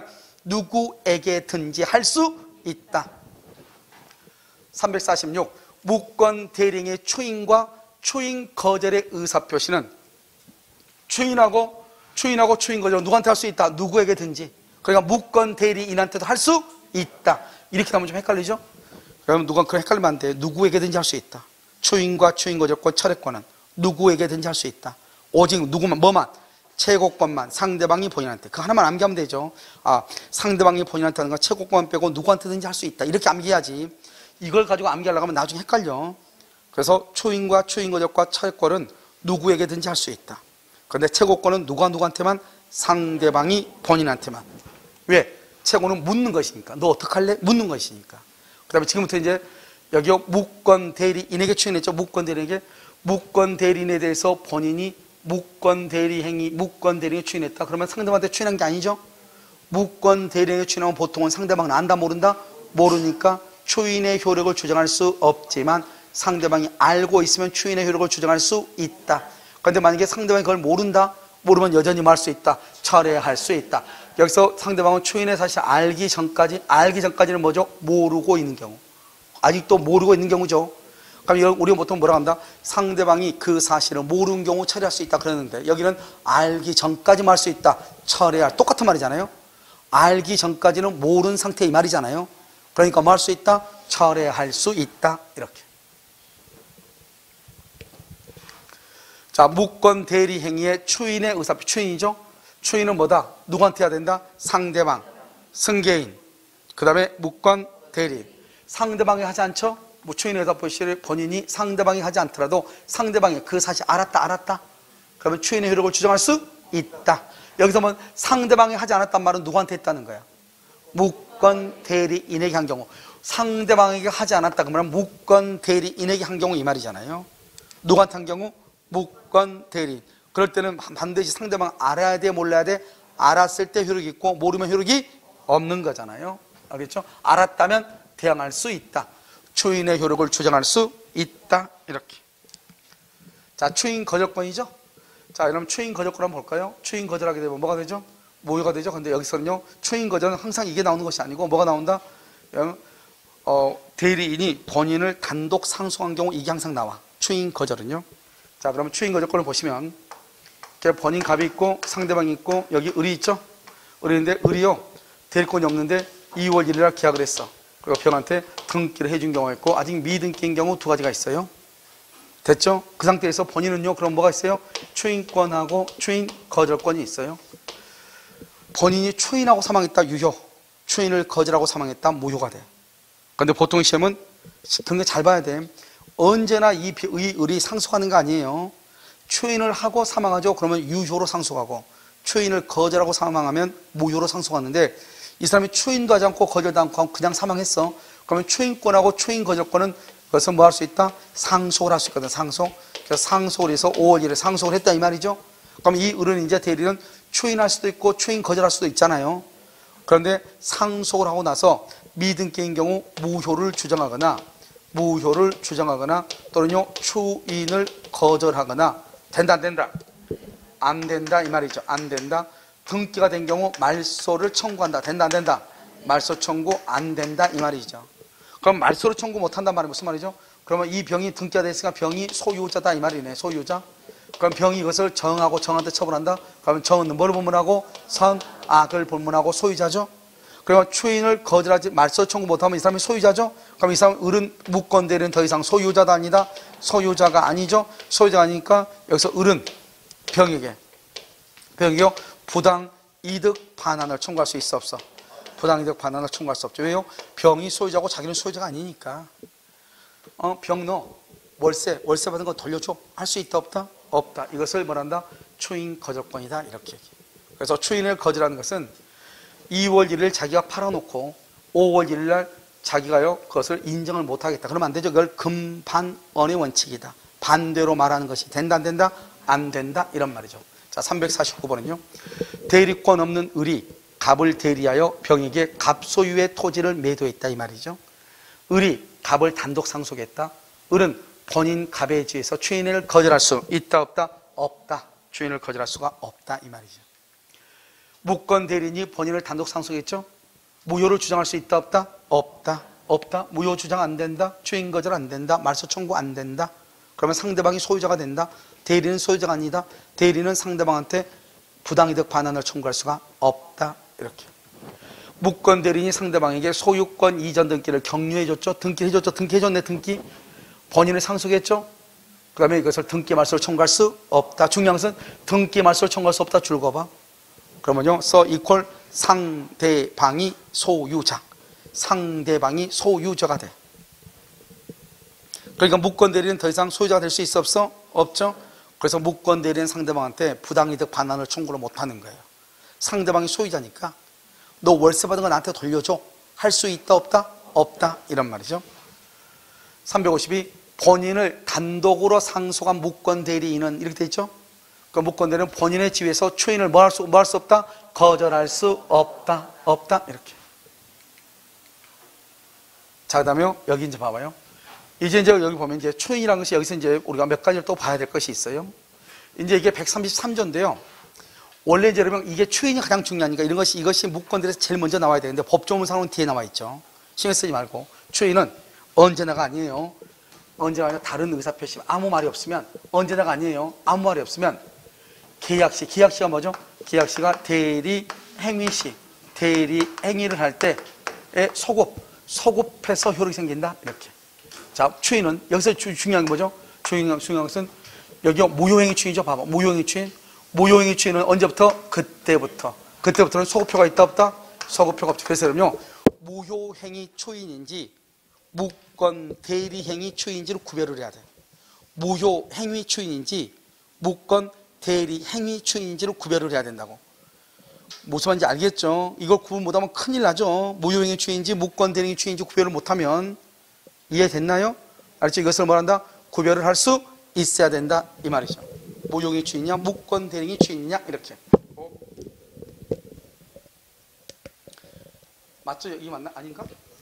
누구에게든지 할 수 있다. 삼백사십육. 무권대리행의 추인과 추인 거절의 의사표시는 추인하고 추인하고 추인 거절 누구한테 할 수 있다? 누구에게든지. 그러니까 무권 대리인한테도 할 수 있다. 이렇게 하면 좀 헷갈리죠? 그러면 누가 그런 헷갈리면 안 돼. 누구에게든지 할 수 있다. 추인과 추인 거절권, 철회권은 누구에게든지 할 수 있다. 오직 누구만, 뭐만? 최고권만, 상대방이 본인한테. 그 하나만 암기하면 되죠. 아, 상대방이 본인한테 하는 건 최고권만 빼고 누구한테든지 할 수 있다. 이렇게 암기해야지. 이걸 가지고 암기하려고 하면 나중에 헷갈려. 그래서 추인과 추인 거절과 철회권은 누구에게든지 할 수 있다. 그런데 최고권은 누가 누구한테만? 상대방이 본인한테만. 왜? 최고는 묻는 것이니까. 너 어떡할래? 묻는 것이니까. 그 다음에 지금부터 이제 여기요, 무권 대리인에게 추인했죠. 무권 대리인에게. 무권 대리인에 대해서 본인이 무권 대리 행위, 무권 대리인에 추인했다. 그러면 상대방한테 추인한 게 아니죠. 무권 대리인에 추인하면 보통은 상대방은 안다, 모른다? 모르니까 추인의 효력을 주장할 수 없지만 상대방이 알고 있으면 추인의 효력을 주장할 수 있다. 그런데 만약에 상대방이 그걸 모른다? 모르면 여전히 뭐 할 수 있다? 철회할 수 있다. 여기서 상대방은 추인의 사실 알기 전까지, 알기 전까지는 뭐죠? 모르고 있는 경우. 아직도 모르고 있는 경우죠. 그럼 우리가 보통 뭐라고 한다? 상대방이 그 사실을 모르는 경우 처리할 수 있다 그러는데 여기는 알기 전까지만 할 수 있다. 철회할. 똑같은 말이잖아요. 알기 전까지는 모르는 상태 이 말이잖아요. 그러니까 뭐 할 수 있다? 철회할 수 있다. 이렇게. 자, 무권 대리 행위의 추인의 의사, 추인이죠. 추인은 뭐다? 누구한테 해야 된다? 상대방, 승계인, 그 다음에 무권 대리. 상대방이 하지 않죠? 뭐 추인의 의사표시를 본인이 상대방이 하지 않더라도 상대방이 그 사실 알았다, 알았다. 그러면 추인의 효력을 주장할 수 있다. 여기서 뭐 상대방이 하지 않았단 말은 누구한테 했다는 거야? 무권 대리인에게 한 경우. 상대방에게 하지 않았다 그러면 무권 대리인에게 한 경우 이 말이잖아요. 누구한테 한 경우? 무권 대리인. 그럴 때는 반드시 상대방 알아야 돼, 몰라야 돼? 알았을 때 효력이 있고 모르면 효력이 없는 거잖아요. 알겠죠? 알았다면 대항할 수 있다. 추인의 효력을 주장할 수 있다. 이렇게. 자, 추인 거절권이죠? 자, 그럼 추인 거절권 한번 볼까요? 추인 거절하게 되면 뭐가 되죠? 모유가 되죠? 근데 여기서는요, 추인 거절은 항상 이게 나오는 것이 아니고 뭐가 나온다? 어, 대리인이 본인을 단독 상속한 경우 이게 항상 나와. 추인 거절은요. 자, 그러면 추인 거절권을 보시면 본인 갑이 있고 상대방이 있고 여기 을이 있죠? 을인데 을이요, 대리권이 없는데 이월 일일 날 계약을 했어. 그리고 병한테 등기를 해준 경우가 있고 아직 미등기인 경우 두 가지가 있어요. 됐죠? 그 상태에서 본인은요, 그럼 뭐가 있어요? 추인권하고 추인 거절권이 있어요. 본인이 추인하고 사망했다, 유효. 추인을 거절하고 사망했다, 무효가 돼. 그런데 보통 시험은 굉장히 잘 봐야 돼. 언제나 이, 이 을이 상속하는 거 아니에요. 추인을 하고 사망하죠. 그러면 유효로 상속하고, 추인을 거절하고 사망하면 무효로 상속하는데 이 사람이 추인도 하지 않고 거절도 않고 그냥 사망했어. 그러면 추인권하고 추인 거절권은 그것을 뭐 할 수 있다? 상속을 할 수 있거든. 상속. 그래서 상속을 해서 오월 일일에 상속을 했다 이 말이죠. 그럼 이 을은 이제 대리는 추인할 수도 있고 추인 거절할 수도 있잖아요. 그런데 상속을 하고 나서 미등기인 경우 무효를 주장하거나 무효를 주장하거나 또는요 추인을 거절하거나 된다 안 된다? 안 된다 이 말이죠. 안 된다. 등기가 된 경우 말소를 청구한다. 된다 안 된다? 말소 청구 안 된다 이 말이죠. 그럼 말소를 청구 못한단 말이 무슨 말이죠? 그러면 이 병이 등기가 됐으니까 병이 소유자다 이 말이네. 소유자. 그럼 병이 이것을 정하고 정한테 처분한다. 그러면 정은 뭘 본문하고? 선악을 본문하고 소유자죠. 그러면 추인을 거절하지 말소 청구 못하면 이 사람이 소유자죠. 그럼 이 사람 을은 무권 대리는 더 이상 소유자가 아니다. 소유자가 아니죠. 소유자가 아니니까 여기서 을은 병에게 병이요 부당 이득 반환을 청구할 수 있어 없어? 부당 이득 반환을 청구할 수 없죠. 왜요? 병이 소유자고 자기는 소유자가 아니니까. 어, 병 너 월세 월세 받은 거 돌려줘. 할 수 있다 없다? 없다. 이것을 뭐란다? 추인 거절권이다 이렇게 얘기해. 그래서 추인을 거절하는 것은 이월 일일 자기가 팔아놓고 오월 일일 날 자기가요 그것을 인정을 못하겠다. 그러면 안 되죠. 그걸 금반원의 원칙이다. 반대로 말하는 것이 된다 안 된다? 안 된다 이런 말이죠. 자, 삼백사십구 번은요. 대리권 없는 을이 갑을 대리하여 병에게 갑 소유의 토지를 매도했다 이 말이죠. 을이 갑을 단독 상속했다. 을은 본인 갑에 지에서 추인을 거절할 수 있다 없다? 없다. 추인을 거절할 수가 없다 이 말이죠. 무권 대리인이 본인을 단독 상속했죠. 무효를 주장할 수 있다 없다? 없다. 없다. 무효 주장 안 된다. 추인 거절 안 된다. 말소 청구 안 된다. 그러면 상대방이 소유자가 된다. 대리는 소유자가 아니다. 대리는 상대방한테 부당이득 반환을 청구할 수가 없다. 이렇게. 무권 대리인이 상대방에게 소유권 이전 등기를 격려해줬죠. 등기해줬죠. 등기해줬네. 등기. 본인을 상속했죠. 그 다음에 이것을 등기 말소를 청구할 수 없다. 중요한 것은 등기 말소를 청구할 수 없다. 줄 거봐. 그러면요. 서 이퀄 상대방이 소유자. 상대방이 소유자가 돼. 그러니까 무권 대리는 더 이상 소유자가 될 수 있어 없어? 없죠. 그래서 무권 대리는 상대방한테 부당이득 반환을 청구를 못하는 거예요. 상대방이 소유자니까 너 월세 받은 거 나한테 돌려줘. 할 수 있다 없다? 없다. 이런 말이죠. 삼백오십이 본인을 단독으로 상속한 무권 대리인은 이렇게 돼 있죠. 그 무권 대리는 본인의 지위에서 추인을 뭐 할 수, 뭐 할 수 없다? 거절할 수 없다. 없다. 이렇게. 자, 그 다음에 여기 이제 봐봐요. 이제 이제 여기 보면 이제 추인이라는 것이 여기서 이제 우리가 몇 가지를 또 봐야 될 것이 있어요. 이제 이게 백삼십삼 조인데요. 원래 이제 여러분 이게 추인이 가장 중요하니까 이런 것이 이것이 무권들에서 제일 먼저 나와야 되는데 법조문상은 뒤에 나와 있죠. 신경 쓰지 말고. 추인은 언제나가 아니에요. 언제나 아니라 다른 의사표시 아무 말이 없으면 언제나가 아니에요. 아무 말이 없으면 계약시, 계약시가 뭐죠? 계약시가 대리 행위시, 대리 행위를 할 때의 소급, 소급해서 효력이 생긴다. 이렇게. 자, 추인은 여기서 주, 중요한 게 뭐죠? 중요한, 중요한 것은 여기 무효행위 추인이죠. 봐봐. 무효행위 추인. 무효행위 추인은 언제부터? 그때부터. 그때부터는 소급표가 있다 없다? 소급표가 없죠. 그래서 그럼요. 무효행위 추인인지 무권 대리행위 추인인지를 구별을 해야 돼. 무효행위 추인인지 무권 대리행위 추인인지를 구별을 해야 된다고. 무슨 말인지 알겠죠? 이걸 구분 못하면 큰일 나죠. 무효행위 추인인지 무권 대리행위 추인인지 구별을 못하면. 이해됐나요? 알죠? 이것을 뭐란다? 구별을 할 수 있어야 된다. 이 말이죠. 무효행위 추인이냐 무권 대리행위 추인이냐 이렇게. 맞죠? 여기 맞나? 아닌가?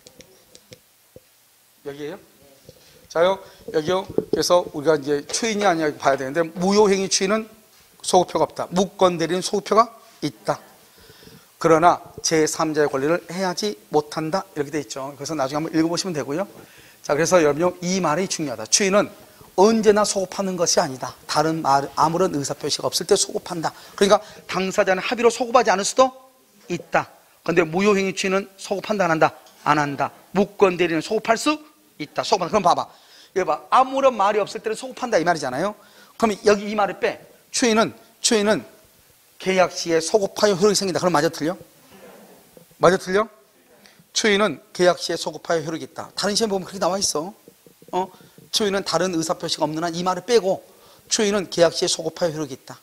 여기에요? 자요, 여기요. 그래서 우리가 이제 추인이 아니냐 봐야 되는데 무효행위 추인은 소급표가 없다. 무권 대리는 소급표가 있다. 그러나 제삼자의 권리를 해야지 못한다. 이렇게 돼 있죠. 그래서 나중에 한번 읽어보시면 되고요. 자, 그래서 여러분요, 이 말이 중요하다. 추인은 언제나 소급하는 것이 아니다. 다른 말, 아무런 의사표시가 없을 때 소급한다. 그러니까 당사자는 합의로 소급하지 않을 수도 있다. 그런데 무효행위 추인은 소급한다 안 한다? 안 한다. 무권 대리는 소급할 수 있다. 소급한다. 그럼 봐봐. 여기 봐. 아무런 말이 없을 때는 소급한다 이 말이잖아요. 그럼 여기 이 말을 빼. 추인은 추인은 계약 시에 소급하여 효력이 생긴다. 그럼 맞아 틀려? 맞아 틀려? 추인은 계약 시에 소급하여 효력이 있다. 다른 시험에 보면 그렇게 나와 있어. 어? 추인은 다른 의사표시가 없는 한 이 말을 빼고 추인은 계약 시에 소급하여 효력이 있다.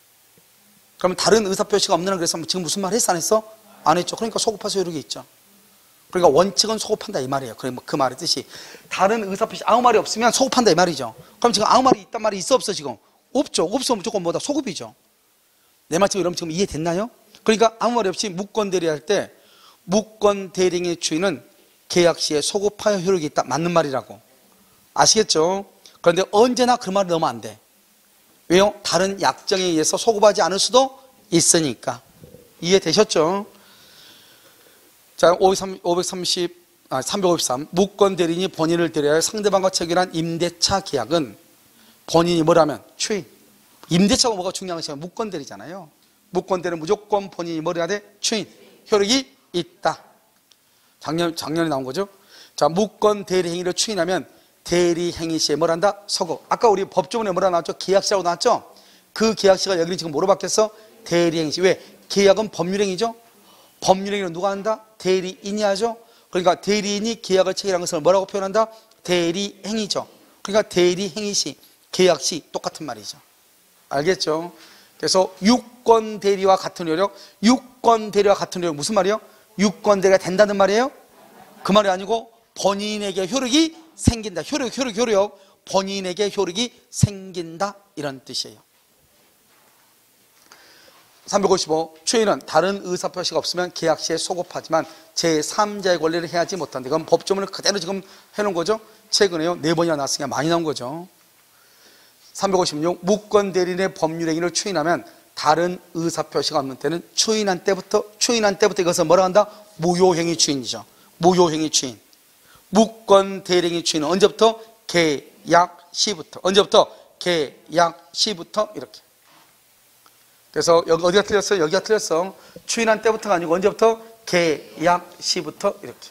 그러면 다른 의사표시가 없는 한 그래서 지금 무슨 말 했어 안 했어? 안 했죠. 그러니까 소급해서 효력이 있죠. 그러니까 원칙은 소급한다 이 말이에요. 그 말의 뜻이 다른 의사표시 아무 말이 없으면 소급한다 이 말이죠. 그럼 지금 아무 말이 있단 말이 있어 없어 지금? 없죠. 없으면 무조건 뭐다? 소급이죠. 내 말 지금 여러분 지금 이해됐나요? 그러니까 아무 말이 없이 무권 대리할 때 무권 대리행위 추인은 계약 시에 소급하여 효력이 있다. 맞는 말이라고. 아시겠죠? 그런데 언제나 그 말을 넣으면 안 돼. 왜요? 다른 약정에 의해서 소급하지 않을 수도 있으니까. 이해되셨죠? 자, 오백삼십, 아, 삼백오십삼. 무권 대리인이 본인을 대리하여 상대방과 체결한 임대차 계약은 본인이 뭐라면? 추인. 임대차가 뭐가 중요한 것이냐? 무권 대리잖아요. 무권 대리는 무조건 본인이 뭘 해야 돼? 추인. 효력이 있다. 작년, 작년에 나온 거죠. 자, 무권 대리 행위를 추인하면 대리 행위 시에 뭘 한다? 소급. 아까 우리 법조문에 뭐라 나왔죠? 계약시라고 나왔죠? 그 계약시가 여기는 지금 뭐로 바뀌었어? 대리 행위 시. 왜? 계약은 법률행위죠? 법률행위는 누가 한다? 대리인이 하죠? 그러니까 대리인이 계약을 체결한 것을 뭐라고 표현한다? 대리 행위죠. 그러니까 대리 행위 시, 계약 시 똑같은 말이죠. 알겠죠? 그래서 유권 대리와 같은 효력, 유권 대리와 같은 효력 무슨 말이에요? 유권 대리가 된다는 말이에요? 그 말이 아니고 본인에게 효력이 생긴다. 효력, 효력, 효력. 본인에게 효력이 생긴다. 이런 뜻이에요. 삼백오십오. 추인은 다른 의사표시가 없으면 계약 시에 소급하지만 제삼자의 권리를 해야지 못한다. 그건 법조문을 그대로 지금 해놓은 거죠. 최근에요. 네 번이나 나왔으니까 많이 나온 거죠. 삼백오십육. 무권 대리인의 법률행위를 추인하면 다른 의사표시가 없는 때는 추인한 때부터 추인한 때부터 이것을 뭐라 한다? 무효행위 추인이죠. 무효행위 추인. 무권 대리행위 추인은 언제부터? 계약 시부터. 언제부터? 계약 시부터 이렇게. 그래서 여기 어디가 틀렸어요? 여기가 틀렸어. 추인한 때부터가 아니고 언제부터? 계약 시부터 이렇게.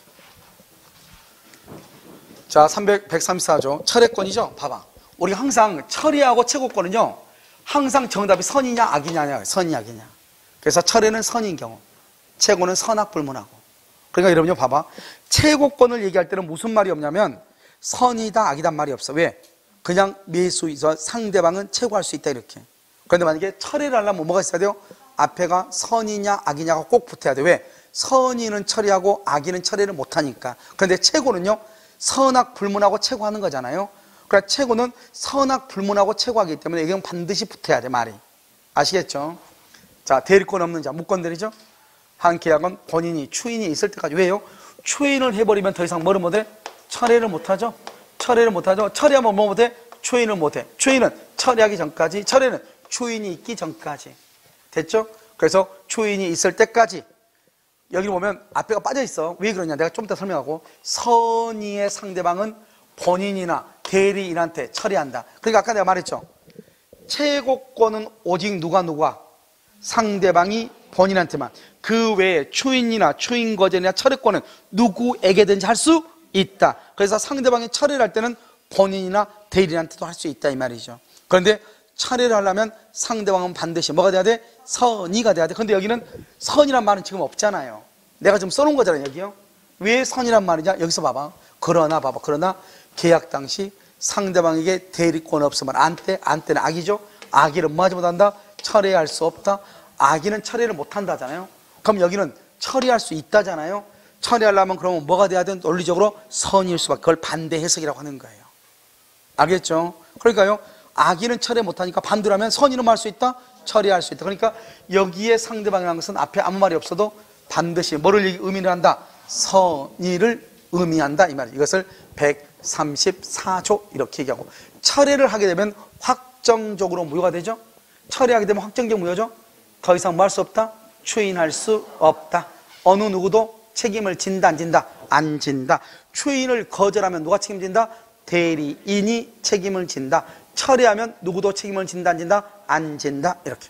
자, 백삼십사 조 철회권이죠. 봐봐. 우리가 항상 철회하고 최고권은요, 항상 정답이 선이냐 악이냐냐, 선이 악이냐. 그래서 철회는 선인 경우, 최고는 선악 불문하고. 그러니까 여러분요, 봐봐. 최고권을 얘기할 때는 무슨 말이 없냐면 선이다 악이다 말이 없어. 왜? 그냥 매수에서 상대방은 최고할 수 있다 이렇게. 그런데 만약에 철회를 하려면 뭐가 있어야 돼요? 앞에가 선이냐 악이냐가 꼭 붙어야 돼. 왜? 선이는 철회하고 악이는 철회를 못하니까. 그런데 최고는요, 선악 불문하고 최고하는 거잖아요. 그러니까 최고는 선악 불문하고 최고하기 때문에 이건 반드시 붙어야 돼, 말이. 아시겠죠? 자, 대리권 없는 자, 무권대리죠? 한 계약은 본인이 추인이 있을 때까지. 왜요? 추인을 해버리면 더 이상 뭐를 못해? 철회를 못하죠? 철회를 못하죠? 철회하면 뭐 못해? 추인을 못해. 추인은 철회하기 전까지, 철회는 추인이 있기 전까지. 됐죠? 그래서 추인이 있을 때까지. 여기 보면 앞에가 빠져 있어. 왜 그러냐? 내가 좀 이따 설명하고. 선의의 상대방은 본인이나 대리인한테 처리한다. 그러니까 아까 내가 말했죠. 최고권은 오직 누가 누가? 상대방이 본인한테만. 그 외에 추인이나 추인거절이나 철회권은 누구에게든지 할 수 있다. 그래서 상대방이 처리를 할 때는 본인이나 대리인한테도 할 수 있다 이 말이죠. 그런데 처리를 하려면 상대방은 반드시 뭐가 돼야 돼? 선의가 돼야 돼. 근데 여기는 선이란 말은 지금 없잖아요. 내가 지금 써놓은 거잖아요, 여기요. 왜 선이란 말이냐? 여기서 봐봐. 그러나 봐봐. 그러나 계약 당시 상대방에게 대리권 없으면 안 때, 안 때는 악이죠. 악의를 뭐 하지 못한다? 처리할 수 없다. 악의는 처리를 못한다잖아요. 그럼 여기는 처리할 수 있다잖아요. 처리하려면 그러면 뭐가 돼야 되는? 논리적으로 선일 수밖에. 그걸 반대 해석이라고 하는 거예요. 알겠죠? 그러니까요, 악의는 처리 못하니까 반대로 하면 선의는 뭐 할 수 있다? 처리할 수 있다. 그러니까 여기에 상대방이라는 것은 앞에 아무 말이 없어도 반드시 뭐를 의미를 한다? 선의를 의미한다 이 말이에요. 이것을 백삼십사 조 이렇게 얘기하고, 철회를 하게 되면 확정적으로 무효가 되죠. 철회하게 되면 확정적 무효죠. 더 이상 뭐 할 수 없다? 추인할 수 없다. 어느 누구도 책임을 진다 안 진다? 안 진다. 추인을 거절하면 누가 책임진다? 대리인이 책임을 진다. 철회하면 누구도 책임을 진다 안 진다? 안 진다. 이렇게.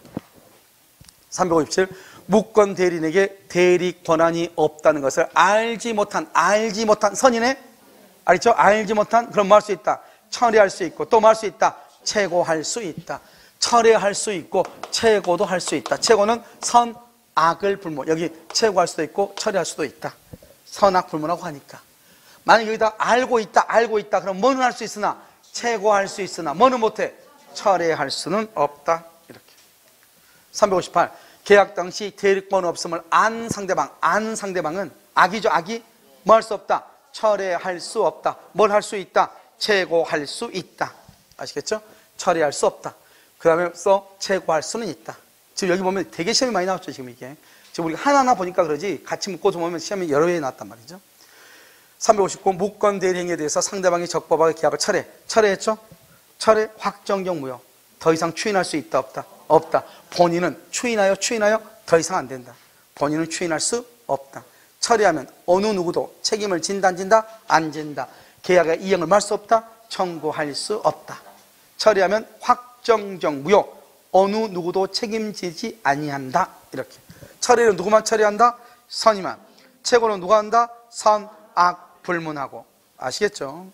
삼백오십칠. 무권 대리인에게 대리 권한이 없다는 것을 알지 못한, 알지 못한 선인의, 알죠? 알지 못한, 그럼 뭐 할 수 있다? 철회할 수 있고, 또 뭐 할 수 있다? 최고할 수 있다. 철회할 수 있고 최고도 할 수 있다. 최고는 선, 악을 불문. 여기 최고할 수도 있고 철회할 수도 있다. 선악 불문하고 하니까. 만약 여기다 알고 있다, 알고 있다. 그럼 뭐는 할 수 있으나 최고할 수 있으나 뭐는 못해? 철회할 수는 없다. 이렇게. 삼백오십팔. 계약 당시 대리권 없음을 안 상대방, 안 상대방은 악이죠, 악이. 뭐 할 수 없다? 철회할 수 없다. 뭘 할 수 있다? 최고할 수 있다. 아시겠죠? 철회할 수 없다. 그 다음에 써 최고할 수는 있다. 지금 여기 보면 되게 시험이 많이 나왔죠, 지금 이게. 지금 우리가 하나하나 보니까 그러지 같이 묶어서 보면 시험이 여러 개 나왔단 말이죠. 삼백오십구. 무권 대리행위에 대해서 상대방이 적법하게 계약을 철회. 철회했죠? 철회 확정적 무효. 더 이상 추인할 수 있다 없다? 없다. 본인은 추인하여 추인하여 더 이상 안 된다. 본인은 추인할 수 없다. 철회하면 어느 누구도 책임을 진다 안 진다? 안 진다. 계약의 이행을 할 수 없다? 청구할 수 없다. 처리하면 확정적 무효. 어느 누구도 책임지지 아니한다. 이렇게. 처리는 누구만 처리한다? 선이만. 최고는 누가 한다? 선, 악, 불문하고. 아시겠죠?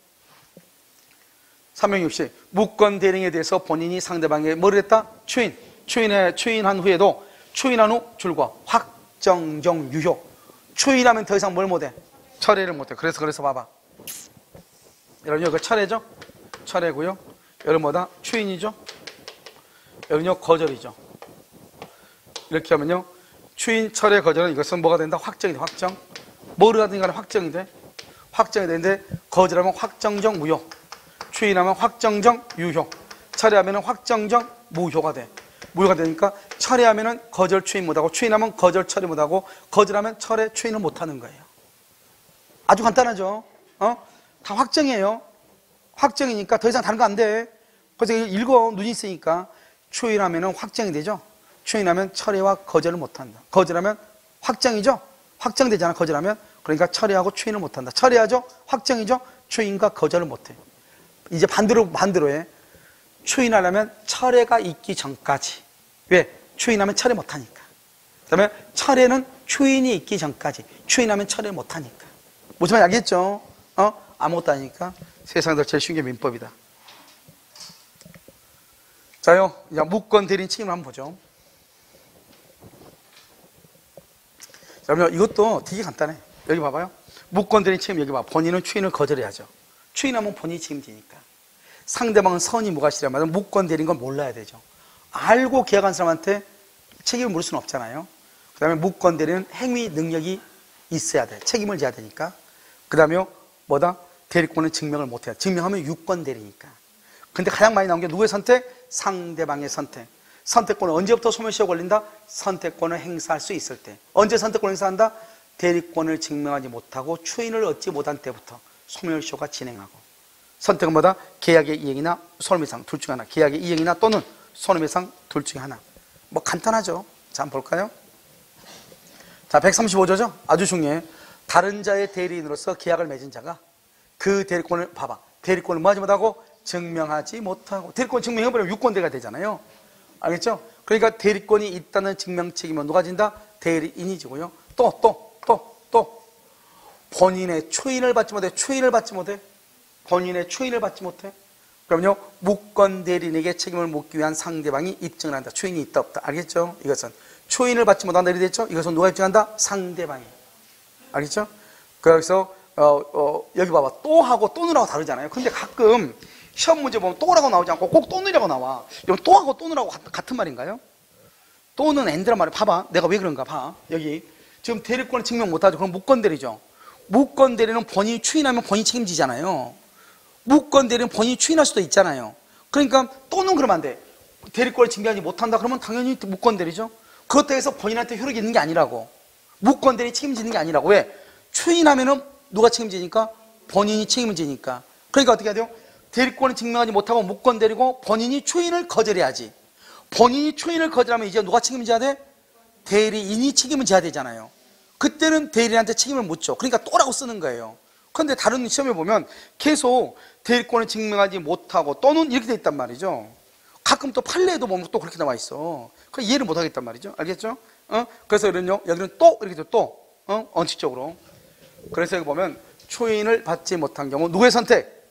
삼백육십. 무권 대리행위에 대해서 본인이 상대방에게 뭐를 했다? 추인. 추인해, 추인한 후에도 추인한 후 줄과 확정적 유효. 추인하면 더 이상 뭘 못해? 철회를 못해. 그래서 그래서 봐봐. 여러분 이거 철회죠? 철회고요. 여러분 뭐다? 추인이죠? 여러분요 거절이죠. 이렇게 하면요 추인, 철회, 거절은 이것은 뭐가 된다? 확정이 돼. 확정. 뭐를 하든 간에 확정이 돼. 확정이 되는데 거절하면 확정적 무효. 추인하면 확정적 유효. 철회하면 확정적 무효가 돼. 무효가 되니까 철회하면 거절 추인 못하고, 추인하면 거절 처리 못하고, 거절하면 철회 추인을 못하는 거예요. 아주 간단하죠? 어? 다 확정이에요. 확정이니까 더 이상 다른 거 안 돼. 그래서 읽어. 눈이 있으니까. 추인하면 확정이 되죠. 추인하면 철회와 거절을 못한다. 거절하면 확정이죠. 확정되잖아, 거절하면. 그러니까 철회하고 추인을 못한다. 철회하죠. 확정이죠. 추인과 거절을 못해. 이제 반대로 반대로 해. 추인하려면 철회가 있기 전까지. 왜? 추인하면 철회 못하니까. 그다음에 철회는 추인이 있기 전까지. 추인하면 철회 못하니까. 무슨 말인지 알겠죠? 어? 아무것도 아니니까. 세상에서 제일 쉬운 게 민법이다. 자요, 이제 무권 대리인 책임을 한번 보죠. 자, 그러면 이것도 되게 간단해. 여기 봐봐요. 무권 대리인 책임 여기 봐. 본인은 추인을 거절해야죠. 추인하면 본인이 책임지니까. 상대방은 선이 무과실이라면 무권 대리인 건 몰라야 되죠. 알고 계약한 사람한테 책임을 물을 수는 없잖아요. 그 다음에 무권 대리는 행위 능력이 있어야 돼. 책임을 져야 되니까. 그 다음에 뭐다? 대리권은 증명을 못해요. 증명하면 유권 대리니까. 근데 가장 많이 나온 게 누구의 선택? 상대방의 선택. 선택권은 언제부터 소멸시효가 걸린다? 선택권을 행사할 수 있을 때. 언제 선택권을 행사한다? 대리권을 증명하지 못하고 추인을 얻지 못한 때부터 소멸시효가 진행하고. 선택은 뭐다? 계약의 이행이나 손해배상 둘 중 하나. 계약의 이행이나 또는 손해배상 둘 중에 하나. 뭐 간단하죠. 자, 한번 볼까요? 자, 백삼십오 조죠? 아주 중요해. 다른 자의 대리인으로서 계약을 맺은 자가 그 대리권을 봐봐. 대리권을 뭐 하지 못하고 증명하지 못하고. 대리권 증명해버리면 유권대가 되잖아요. 알겠죠? 그러니까 대리권이 있다는 증명 책임은 누가 진다? 대리인이 지고요. 또, 또, 또, 또. 본인의 추인을 받지 못해. 추인을 받지 못해. 본인의 추인을 받지 못해. 그럼요, 무권 대리인에게 책임을 묻기 위한 상대방이 입증을 한다. 추인이 있다, 없다. 알겠죠? 이것은 추인을 받지 못한다. 이렇게 됐죠? 이것은 누가 입증한다? 상대방이. 알겠죠? 그래서 어, 어, 여기 봐봐. 또 하고 또는 하고 다르잖아요. 근데 가끔 시험 문제 보면 또라고 나오지 않고 꼭 또는이라고 나와. 이건 또 하고 또는하고 같은 말인가요? 또는 엔드란 말이야. 봐봐. 내가 왜 그런가 봐. 여기 지금 대리권을 증명 못하죠. 그럼 무권 대리죠. 무권 대리는 본인이 추인하면 본인이 책임지잖아요. 무권 대리는 본인이 추인할 수도 있잖아요. 그러니까 또는 그러면 안 돼. 대리권을 증명하지 못한다 그러면 당연히 무권 대리죠. 그렇다고 해서 본인한테 효력이 있는 게 아니라고. 무권 대리 책임지는 게 아니라고. 왜? 추인하면은 누가 책임지니까? 본인이 책임을 지니까. 그러니까 어떻게 해야 돼요? 대리권을 증명하지 못하고 무권 대리고 본인이 추인을 거절해야지. 본인이 추인을 거절하면 이제 누가 책임져야 돼? 대리인이 책임을 져야 되잖아요. 그때는 대리인한테 책임을 묻죠. 그러니까 또라고 쓰는 거예요. 그런데 다른 시험에 보면 계속 대리권을 증명하지 못하고 또는 이렇게 돼 있단 말이죠. 가끔 또 판례에도 보면 또 그렇게 나와 있어. 그 이해를 못 하겠단 말이죠. 알겠죠? 어? 그래서 여기는요, 여기는 또 이렇게 돼 또 어? 원칙적으로. 그래서 여기 보면 추인을 받지 못한 경우 누구의 선택?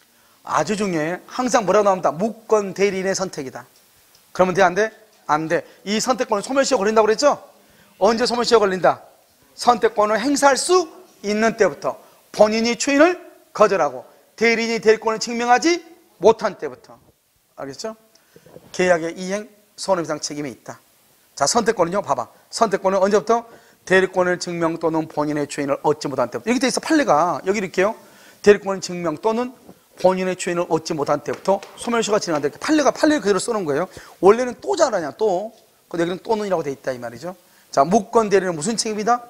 아주 중요해. 항상 뭐라고 나옵니다. 무권 대리인의 선택이다. 그러면 돼, 안 돼? 안 돼. 이 선택권은 소멸시효 걸린다고 그랬죠? 언제 소멸시효 걸린다? 선택권을 행사할 수 있는 때부터. 본인이 추인을 거절하고 대리인이 대리권을 증명하지 못한 때부터. 알겠죠? 계약의 이행, 손해배상 책임이 있다. 자, 선택권은요, 봐봐. 선택권은 언제부터? 대리권을 증명 또는 본인의 추인을 얻지 못한 때부터. 여기 돼 있어, 판례가. 여기 이렇게요. 대리권을 증명 또는 본인의 추인을 얻지 못한 때부터 소멸시효가 진행한다. 이렇게 판례가, 판례를 그대로 써놓은 거예요. 원래는 또 잘하냐, 또. 근데 여기는 또는이라고 돼 있다, 이 말이죠. 자, 무권 대리는 무슨 책임이다?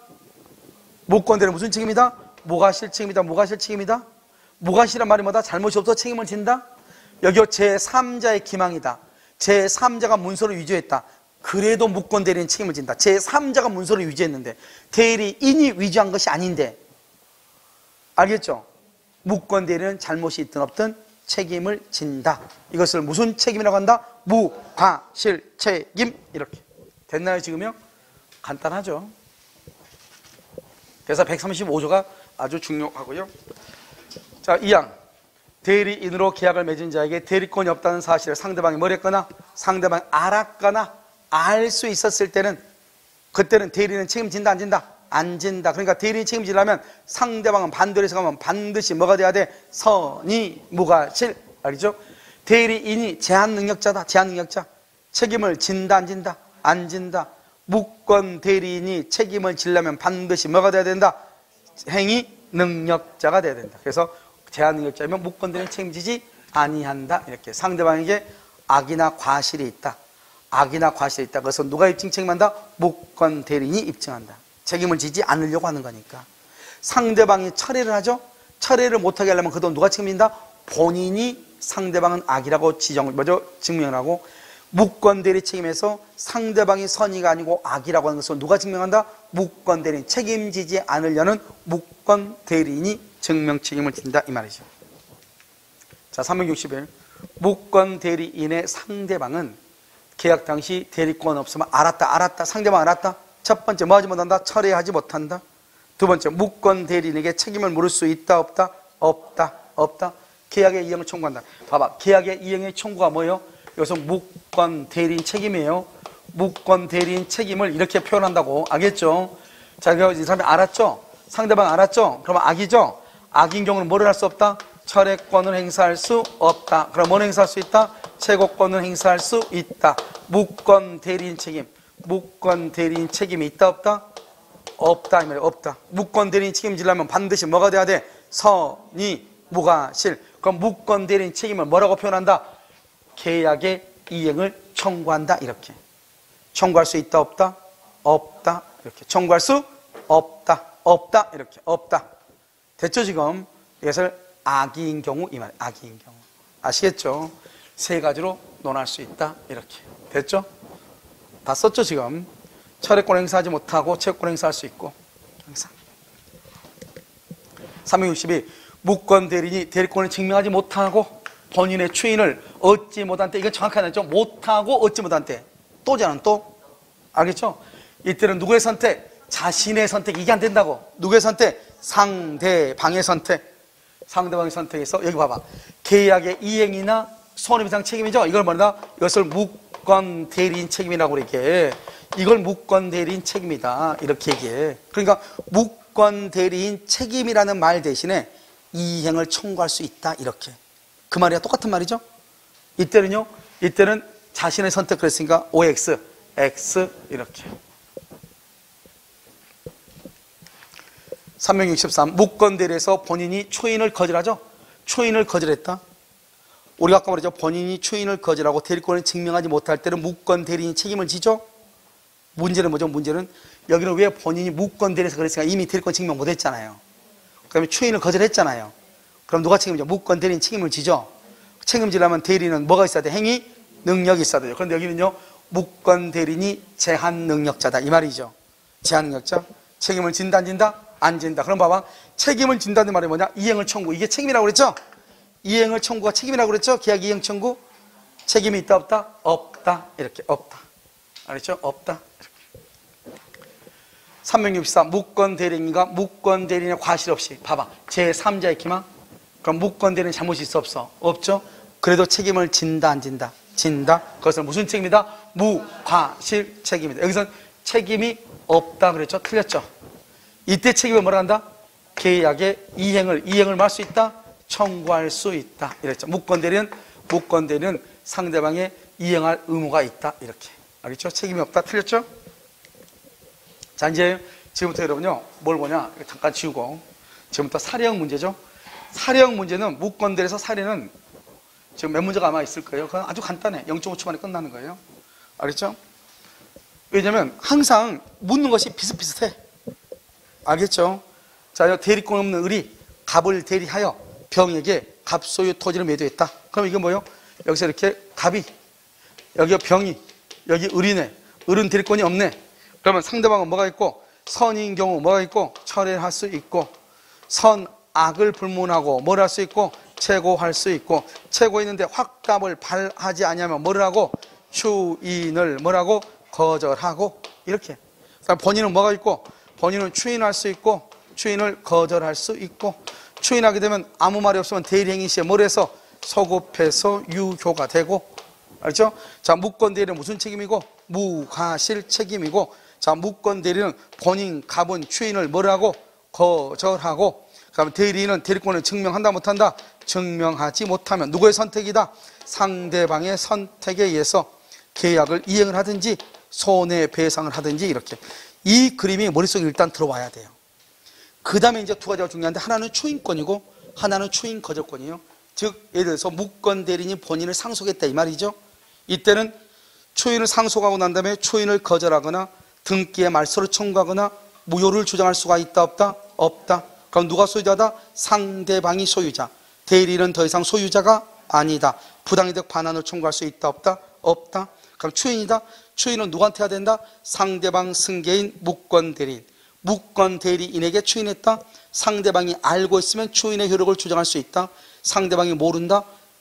무권 대리는 무슨 책임이다? 무과실 책임이다. 무과실 책임이다. 무과실이란 말이 뭐다? 잘못이 없어 책임을 진다. 여기요, 제삼자의 기망이다. 제삼자가 문서를 위조했다. 그래도 무권 대리는 책임을 진다. 제삼자가 문서를 위조했는데 대리인이 위조한 것이 아닌데. 알겠죠? 무권 대리는 잘못이 있든 없든 책임을 진다. 이것을 무슨 책임이라고 한다? 무과실 책임. 이렇게 됐나요 지금요? 간단하죠. 그래서 백삼십오 조가 아주 중요하고요. 자, 이 항. 대리인으로 계약을 맺은 자에게 대리권이 없다는 사실을 상대방이 뭐랬거나 상대방이 알았거나 알 수 있었을 때는 그때는 대리인은 책임진다 안 진다? 안 진다. 그러니까 대리인이 책임지려면 상대방은 반대로 해서 가면 반드시 뭐가 돼야 돼? 선의 무과실. 알겠죠? 대리인이 제한 능력자다. 제한 능력자. 책임을 진다 안 진다? 안 진다. 무권 대리인이 책임을 지려면 반드시 뭐가 돼야 된다? 행위 능력자가 돼야 된다. 그래서 제한 능력자면 무권 대리인 책임지지 아니한다. 이렇게 상대방에게 악이나 과실이 있다. 악이나 과실이 있다. 그래서 누가 입증 책임한다? 무권 대리인이 입증한다. 책임을 지지 않으려고 하는 거니까. 상대방이 철회를 하죠. 철회를 못하게 하려면 그 돈 누가 책임진다? 본인이 상대방은 악이라고 지정을 뭐죠? 증명을 하고 무권 대리 책임에서 상대방이 선의가 아니고 악이라고 하는 것을 누가 증명한다? 무권 대리인. 책임지지 않으려는 무권 대리인이 증명 책임을 진다 이 말이죠. 자, 삼백육십일. 무권 대리인의 상대방은 계약 당시 대리권 없으면 알았다, 알았다, 상대방 알았다. 첫 번째, 뭐 하지 못한다? 철회하지 못한다. 두 번째, 무권 대리인에게 책임을 물을 수 있다, 없다? 없다, 없다. 계약의 이행을 청구한다. 봐봐, 계약의 이행의 청구가 뭐예요? 여기서 무권 대리인 책임이에요. 무권 대리인 책임을 이렇게 표현한다고. 알겠죠? 자, 이 사람이 알았죠? 상대방 알았죠? 그러면 악이죠? 악인 경우는 뭐를 할 수 없다? 철회권을 행사할 수 없다. 그럼 뭘 행사할 수 있다? 최고권을 행사할 수 있다. 무권 대리인 책임. 무권 대리인 책임이 있다, 없다? 없다, 이 말이야. 없다. 무권 대리인 책임지려면 반드시 뭐가 돼야 돼? 선의, 무과실. 그럼 무권 대리인 책임을 뭐라고 표현한다? 계약의 이행을 청구한다. 이렇게. 청구할 수 있다, 없다? 없다. 이렇게. 청구할 수 없다. 없다. 이렇게. 없다. 됐죠, 지금? 이것을 악의인 경우, 이 말. 악의인 경우. 아시겠죠? 세 가지로 논할 수 있다. 이렇게. 됐죠? 다 썼죠, 지금? 철회권 행사하지 못하고 채권 행사할 수 있고. 행사. 삼백육십이. 무권 대리인이 대리권을 증명하지 못하고 본인의 추인을 얻지 못한 때, 이건 정확하게 나죠? 못하고 얻지 못한 때. 또잖아, 또. 알겠죠? 이때는 누구의 선택? 자신의 선택. 이게 안 된다고. 누구의 선택? 상대방의 선택. 상대방의 선택에서, 여기 봐봐. 계약의 이행이나 손해배상 책임이죠? 이걸 뭐냐? 이것을 무권 대리인 책임이라고 이렇게. 이걸 무권 대리인 책임이다. 이렇게 얘기해. 그러니까 무권 대리인 책임이라는 말 대신에 이행을 청구할 수 있다. 이렇게. 그 말이야. 똑같은 말이죠? 이때는요, 이때는 자신의 선택 그랬으니까 오엑스, X, 이렇게. 삼백육십삼. 무권 대리에서 본인이 초인을 거절하죠? 초인을 거절했다. 우리가 아까 말했죠? 본인이 초인을 거절하고 대리권을 증명하지 못할 때는 무권 대리인이 책임을 지죠? 문제는 뭐죠? 문제는 여기는 왜 본인이 무권 대리에서 그랬으니까 이미 대리권 증명 못했잖아요. 그 다음에 초인을 거절했잖아요. 그럼 누가 책임지죠? 무권 대리인 책임을 지죠? 책임지려면 대리인은 뭐가 있어야 돼? 행위 능력이 있어야 돼요. 그런데 여기는요, 무권 대리인이 제한 능력자다. 이 말이죠. 제한 능력자. 책임을 진다, 안 진다? 안 진다. 그럼 봐봐. 책임을 진다는 말이 뭐냐? 이행을 청구. 이게 책임이라고 그랬죠? 이행을 청구가 책임이라고 그랬죠? 계약 이행 청구. 책임이 있다, 없다? 없다. 이렇게. 없다. 알겠죠? 없다. 이렇게. 삼백육십사. 무권 대리인과 무권 대리인의 과실 없이. 봐봐. 제삼자의 기망. 그럼 무권 대리인 잘못이 있어, 없어? 없죠? 그래도 책임을 진다, 안 진다? 진다. 그것은 무슨 책임이다? 무과실 책임이다. 여기선 책임이 없다 그랬죠? 틀렸죠? 이때 책임을 뭐라 한다? 계약의 이행을, 이행을 할 수 있다? 청구할 수 있다. 이랬죠. 무권 대리는, 무권 대리는 상대방의 이행할 의무가 있다. 이렇게. 알겠죠? 책임이 없다. 틀렸죠? 자, 이제 지금부터 여러분요, 뭘 보냐? 잠깐 지우고. 지금부터 사례형 문제죠? 사례형 문제는 무권 대리에서 사례는 지금 몇 문제가 아마 있을 거예요. 그건 아주 간단해. 영 점 오 초 만에 끝나는 거예요. 알겠죠? 왜냐면 항상 묻는 것이 비슷비슷해. 알겠죠? 자, 대리권 없는 을이 갑을 대리하여 병에게 갑 소유 토지를 매도했다. 그럼 이게 뭐예요? 여기서 이렇게 갑이, 여기 병이, 여기 을이네. 을은 대리권이 없네. 그러면 상대방은 뭐가 있고, 선인 경우 뭐가 있고, 철회할 수 있고, 선, 악을 불문하고 뭘 할 수 있고, 최고할 수 있고, 최고 있는데 확답을 발하지 않으면 뭐를 하고, 추인을 뭐라고? 거절하고. 이렇게. 그럼 본인은 뭐가 있고, 본인은 추인할 수 있고, 추인을 거절할 수 있고, 추인하게 되면 아무 말이 없으면 대리행위 시에 뭘 해서 소급해서 유효가 되고. 알죠? 자, 무권 대리는 무슨 책임이고? 무과실 책임이고. 자, 무권 대리는 본인 갑은 추인을 뭐라고? 거절하고. 그다음에 대리인은 대리권을 증명한다, 못한다? 증명하지 못하면 누구의 선택이다? 상대방의 선택에 의해서 계약을 이행을 하든지 손해배상을 하든지. 이렇게. 이 그림이 머릿속에 일단 들어와야 돼요. 그 다음에 이제 두 가지가 중요한데, 하나는 추인권이고 하나는 추인 거절권이에요. 즉 예를 들어서 무권 대리인이 본인을 상속했다 이 말이죠. 이때는 추인을 상속하고 난 다음에 추인을 거절하거나 등기의 말소를 청구하거나 무효를 주장할 수가 있다, 없다? 없다. 그럼 누가 소유자다? 상대방이 소유자. 대리인은 더 이상 소유자가 아니다. 부당이득 반환을 청구할 수 있다, 없다? 없다. 그럼 추인이다. 추인은 누구한테 해야 된다? 상대방 승계인 무권 대리인. 무권 대리인에게 추인했다. 상대방이 알고 있으면 추인의 효력을 주장할 수 있다. 상대방이 모른다.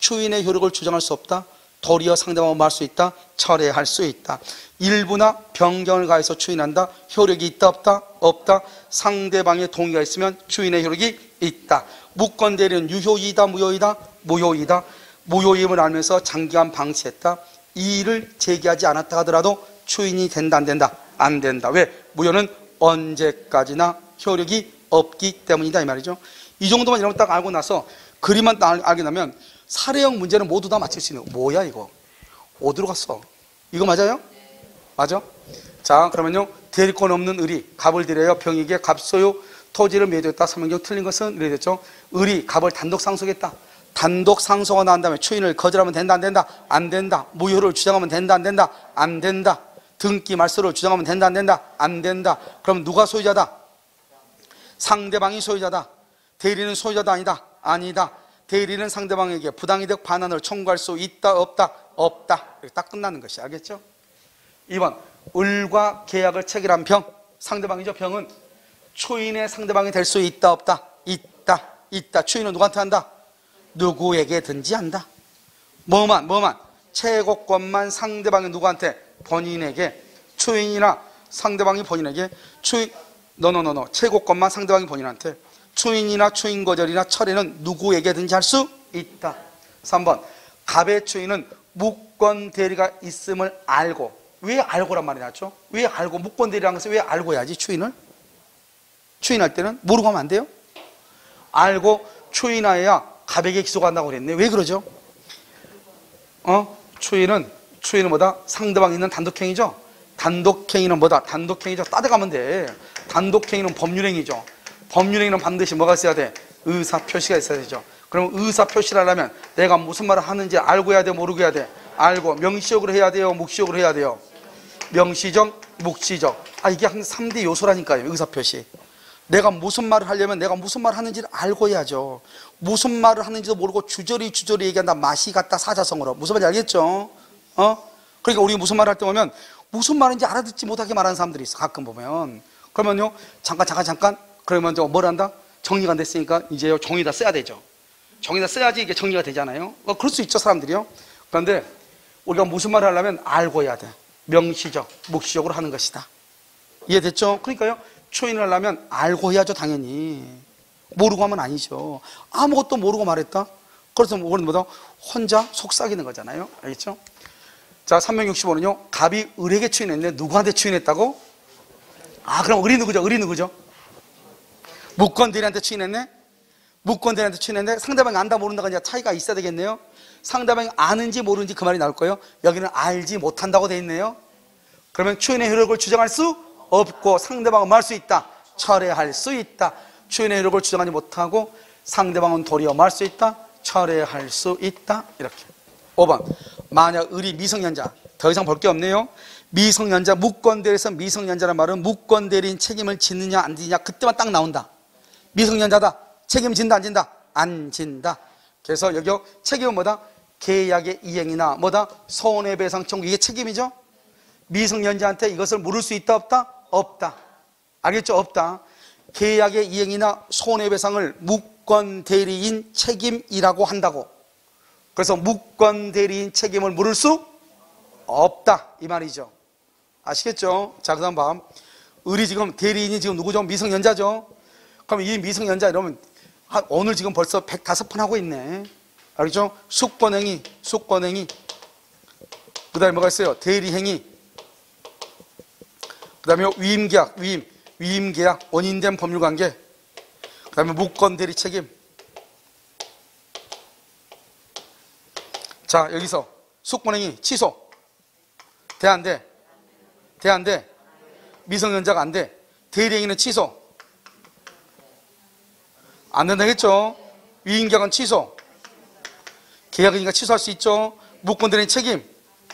추인의 효력을 주장할 수 없다. 도리어 상대방을 말할 수 있다. 철회할 수 있다. 일부나 변경을 가해서 추인한다. 효력이 있다 없다? 없다. 상대방의 동의가 있으면 추인의 효력이 있다. 무권대리는 유효이다 무효이다? 무효이다. 무효임을 알면서 장기간 방치했다. 이의를 제기하지 않았다 하더라도 추인이 된다 안 된다? 안 된다. 왜? 무효는 언제까지나 효력이 없기 때문이다 이 말이죠. 이 정도만 이런 거 딱 알고 나서 그림만 딱 알게 되면 사례형 문제는 모두 다 맞출 수 있는 거. 뭐야 이거? 어디로 갔어? 이거 맞아요? 맞아? 자 그러면요, 대리권 없는 의리, 갑을 들여요 병에게 갑소요 토지를 매도했다. 삼명경 틀린 것은 이래 됐죠. 의리, 갑을 단독 상속했다. 단독 상속가 나온 다음에 추인을 거절하면 된다 안 된다? 안 된다. 무효를 주장하면 된다 안 된다? 안 된다. 등기 말소를 주장하면 된다 안 된다? 안 된다. 그럼 누가 소유자다? 상대방이 소유자다. 대리는 소유자다 아니다? 아니다. 대리는 상대방에게 부당이득 반환을 청구할 수 있다 없다? 없다. 이렇게 딱 끝나는 것이 알겠죠? 이 번 을과 계약을 체결한 병, 상대방이죠. 병은 추인의 상대방이 될 수 있다 없다? 있다. 있다. 추인은 누구한테 한다? 누구에게든지 한다. 뭐만 뭐만 최고권만 상대방이 누구한테? 본인에게. 추인이나 상대방이 본인에게. 추인 너너너너 최고권만 상대방이 본인한테. 추인이나 추인 거절이나 철회는 누구에게든지 할 수 있다. 삼 번 갑의 추인은 무권 대리가 있음을 알고. 왜 알고란 말이 나죠? 왜 알고? 무권 대리라는 것을 왜 알고 해야지? 추인을 추인할 때는 모르고 하면 안 돼요? 알고 추인하여야 갑에게 기소가 한다고 그랬네. 왜 그러죠? 어? 추인은 추인은 뭐다? 상대방이 있는 단독행위죠. 단독행위는 뭐다? 단독행위죠. 따라가면 돼. 단독행위는 법률행위죠. 법률행위는 반드시 뭐가 있어야 돼? 의사표시가 있어야 되죠. 그럼 의사표시를 하려면 내가 무슨 말을 하는지 알고 해야 돼? 모르고 해야 돼? 알고. 명시적으로 해야 돼요? 묵시적으로 해야 돼요? 명시적, 묵시적. 아 이게 한 삼 대 요소라니까요. 의사표시. 내가 무슨 말을 하려면 내가 무슨 말을 하는지를 알고 해야죠. 무슨 말을 하는지도 모르고 주저리 주저리 얘기한다. 맛이 같다 사자성어로. 무슨 말인지 알겠죠? 어? 그러니까 우리 무슨 말을 할 때 보면 무슨 말인지 알아듣지 못하게 말하는 사람들이 있어. 가끔 보면. 그러면요 잠깐 잠깐 잠깐 그러면 저 뭘 한다? 정리가 안 됐으니까 이제 종이다 써야 되죠. 종이다 써야지 이게 정리가 되잖아요. 어, 그럴 수 있죠 사람들이요. 그런데 우리가 무슨 말을 하려면 알고 해야 돼. 명시적, 묵시적으로 하는 것이다. 이해됐죠? 그러니까요 추인을 하려면 알고 해야죠. 당연히. 모르고 하면 아니죠. 아무것도 모르고 말했다? 그래서 우리는 뭐다? 혼자 속삭이는 거잖아요. 알겠죠? 자 삼백육십오는요 갑이 을에게 추인했는데 누구한테 추인했다고? 아 그럼 을이 누구죠? 을이 누구죠? 무권대리한테 추인했네? 무권대리한테 추인했는데 상대방이 안다 모른다가 이제 차이가 있어야 되겠네요. 상대방이 아는지 모르는지 그 말이 나올 거예요. 여기는 알지 못한다고 돼 있네요. 그러면 추인의 효력을 주장할 수 없고 상대방은 말 수 있다. 철회할 수 있다. 추인의 효력을 주장하지 못하고 상대방은 도리어 말 수 있다. 철회할 수 있다. 이렇게. 오 번 만약 을이 미성년자, 더 이상 볼 게 없네요. 미성년자, 무권대리에서 미성년자란 말은 무권대리인 책임을 지느냐 안 지느냐 그때만 딱 나온다. 미성년자다. 책임진다 안 진다? 안 진다. 그래서 여기 책임은 뭐다? 계약의 이행이나 뭐다? 손해배상 청구. 이게 책임이죠. 미성년자한테 이것을 물을 수 있다 없다? 없다. 알겠죠? 없다. 계약의 이행이나 손해배상을 무권대리인 책임이라고 한다고. 그래서 무권대리인 책임을 물을 수 없다 이 말이죠. 아시겠죠? 자, 그 다음 봐. 을이 지금 대리인이 지금 누구죠? 미성년자죠. 그럼 이 미성년자 이러면 한, 오늘 지금 벌써 백오 번 하고 있네. 알겠죠? 숙권행위, 숙권행위. 그 다음에 뭐가 있어요? 대리행위. 그 다음에 위임계약, 위임, 위임계약, 원인된 법률관계. 그 다음에 무권대리 책임. 자, 여기서 숙권행위 취소. 돼, 안 돼? 돼, 안 돼? 미성년자가 안 돼. 대리행위는 취소. 안 된다겠죠? 위임계약은 취소. 계약이니까 취소할 수 있죠? 무권대리인 책임.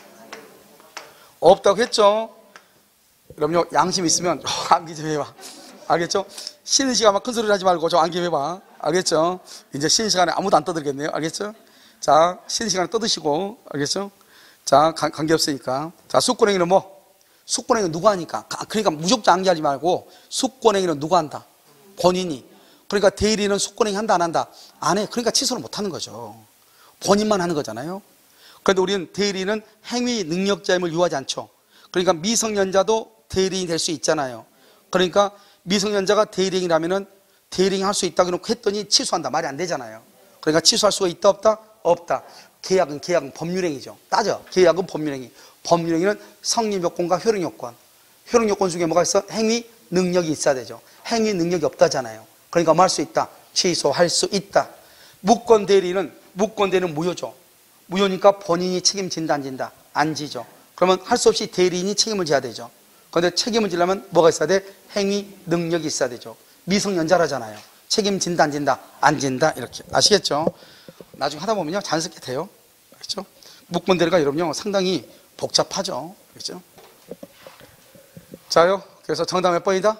없다고 했죠? 그럼요, 양심 있으면 암기 좀 해봐. 알겠죠? 쉬는 시간만 큰 소리를 하지 말고 좀 암기 좀 해봐. 알겠죠? 이제 쉬는 시간에 아무도 안 떠들겠네요. 알겠죠? 자, 쉬는 시간에 떠드시고. 알겠죠? 자, 관계없으니까. 자, 숙권행위는 뭐? 숙권행위는 누가 하니까? 그러니까 무조건 암기하지 말고 숙권행위는 누가 한다? 본인이. 그러니까 대리는 숙권행위 한다 안 한다? 안 해. 그러니까 취소를 못 하는 거죠. 본인만 하는 거잖아요. 그런데 우리는 대리인은 행위 능력자임을 유하지 않죠. 그러니까 미성년자도 대리인이 될 수 있잖아요. 그러니까 미성년자가 대리인이라면은 대리인 할 수 있다고 놓고 했더니 취소한다. 말이 안 되잖아요. 그러니까 취소할 수가 있다 없다? 없다. 계약은 계약은 법률행위죠. 따져. 계약은 법률행위. 법률행위는 성립요건과 효력요건. 효력요건 중에 뭐가 있어? 행위 능력이 있어야 되죠. 행위 능력이 없다잖아요. 그러니까 뭐 할 수 있다? 취소할 수 있다. 무권 대리는 무권 대리는 무효죠. 무효니까 본인이 책임진다 안 진다? 안 지죠. 그러면 할 수 없이 대리인이 책임을 져야 되죠. 그런데 책임을 지려면 뭐가 있어야 돼? 행위 능력이 있어야 되죠. 미성년자라잖아요. 책임진다 안 진다? 안 진다. 이렇게 아시겠죠? 나중에 하다 보면요 자연스럽게 돼요. 그렇죠? 무권 대리가 여러분요 상당히 복잡하죠. 그렇죠? 자요. 그래서 정답 몇 번이다?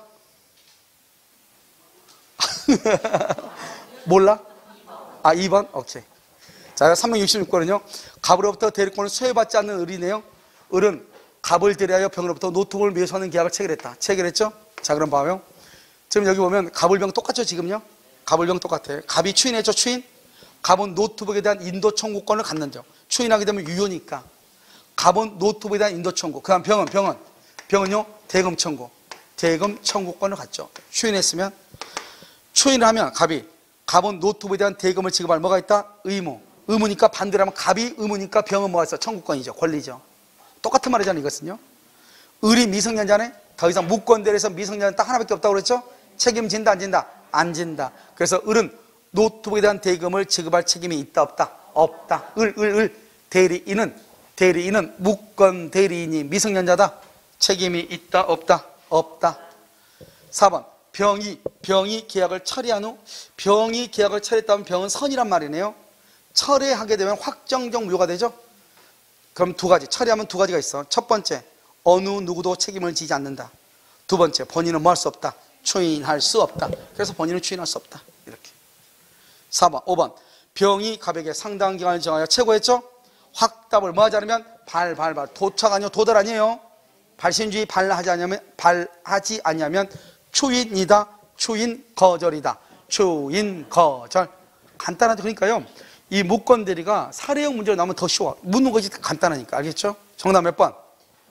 몰라? 아, 이 번? 오케이. 자, 삼백육십육 번은요. 갑으로부터 대리권을 수혜받지 않는 을이네요. 을은 갑을 대리하여 병으로부터 노트북을 매수하는 계약을 체결했다. 체결했죠? 자, 그럼 봐요. 지금 여기 보면 갑을병 똑같죠, 지금요? 갑을병 똑같아. 갑이 추인했죠, 추인? 갑은 노트북에 대한 인도 청구권을 갖는 점. 추인하게 되면 유효니까. 갑은 노트북에 대한 인도 청구. 그 다음 병은, 병은. 병은요, 대금 청구. 대금 청구권을 갖죠. 추인했으면. 추인을 하면 갑이. 갑은 노트북에 대한 대금을 지급할 뭐가 있다? 의무. 의무니까 반대로 하면 갑이 의무니까 병은 뭐가 있어? 청구권이죠. 권리죠. 똑같은 말이잖아요, 이것은요. 을이 미성년자네? 더 이상 무권대리에서 미성년자 딱 하나밖에 없다고 그랬죠? 책임진다, 안 진다? 안 진다. 그래서 을은 노트북에 대한 대금을 지급할 책임이 있다, 없다? 없다. 을, 을, 을. 대리인은, 대리인은 무권 대리인이 미성년자다. 책임이 있다, 없다? 없다. 사 번. 병이, 병이 계약을 철회한 후, 병이 계약을 철회했다면 병은 선이란 말이네요. 철회하게 되면 확정적 무효가 되죠? 그럼 두 가지, 철회하면 두 가지가 있어. 첫 번째, 어느 누구도 책임을 지지 않는다. 두 번째, 본인은 뭐 할 수 없다? 추인할 수 없다. 그래서 본인은 추인할 수 없다. 이렇게. 사 번, 오 번. 병이 갑에게 상당한 기간을 정하여 최고했죠? 확답을 뭐 하지 않으면 발, 발, 발. 도착 아니요, 도달 아니에요. 발신주의 발하지 않으면, 발하지 않으면 추인이다. 추인 거절이다. 추인 거절. 간단하죠. 그러니까요. 이 무권 대리가 사례형 문제로 나오면 더 쉬워. 묻는 것이 간단하니까. 알겠죠? 정답 몇 번?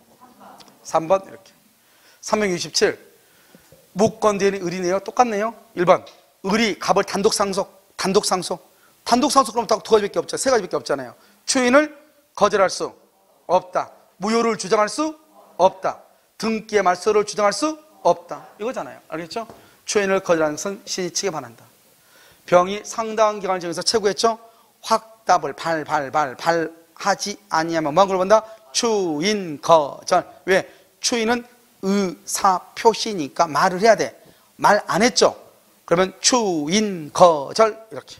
삼 번. 이렇게. 삼백육십칠. 무권 대리 을이네요. 똑같네요. 일 번. 을이 갑을 단독 상속. 단독 상속. 단독 상속 그럼 두 가지밖에 없죠. 세 가지밖에 없잖아요. 추인을 거절할 수 없다. 무효를 주장할 수 없다. 등기의 말소를 주장할 수 없다. 이거잖아요. 알겠죠? 추인을 거절하는 것은 신이치게 반한다. 병이 상당한 기간을 정해서 최고했죠? 확답을 발, 발, 발, 발 하지 아니하면 뭐한 걸 본다? 추인 거절. 왜? 추인은 의사 표시니까 말을 해야 돼. 말 안 했죠? 그러면 추인 거절. 이렇게.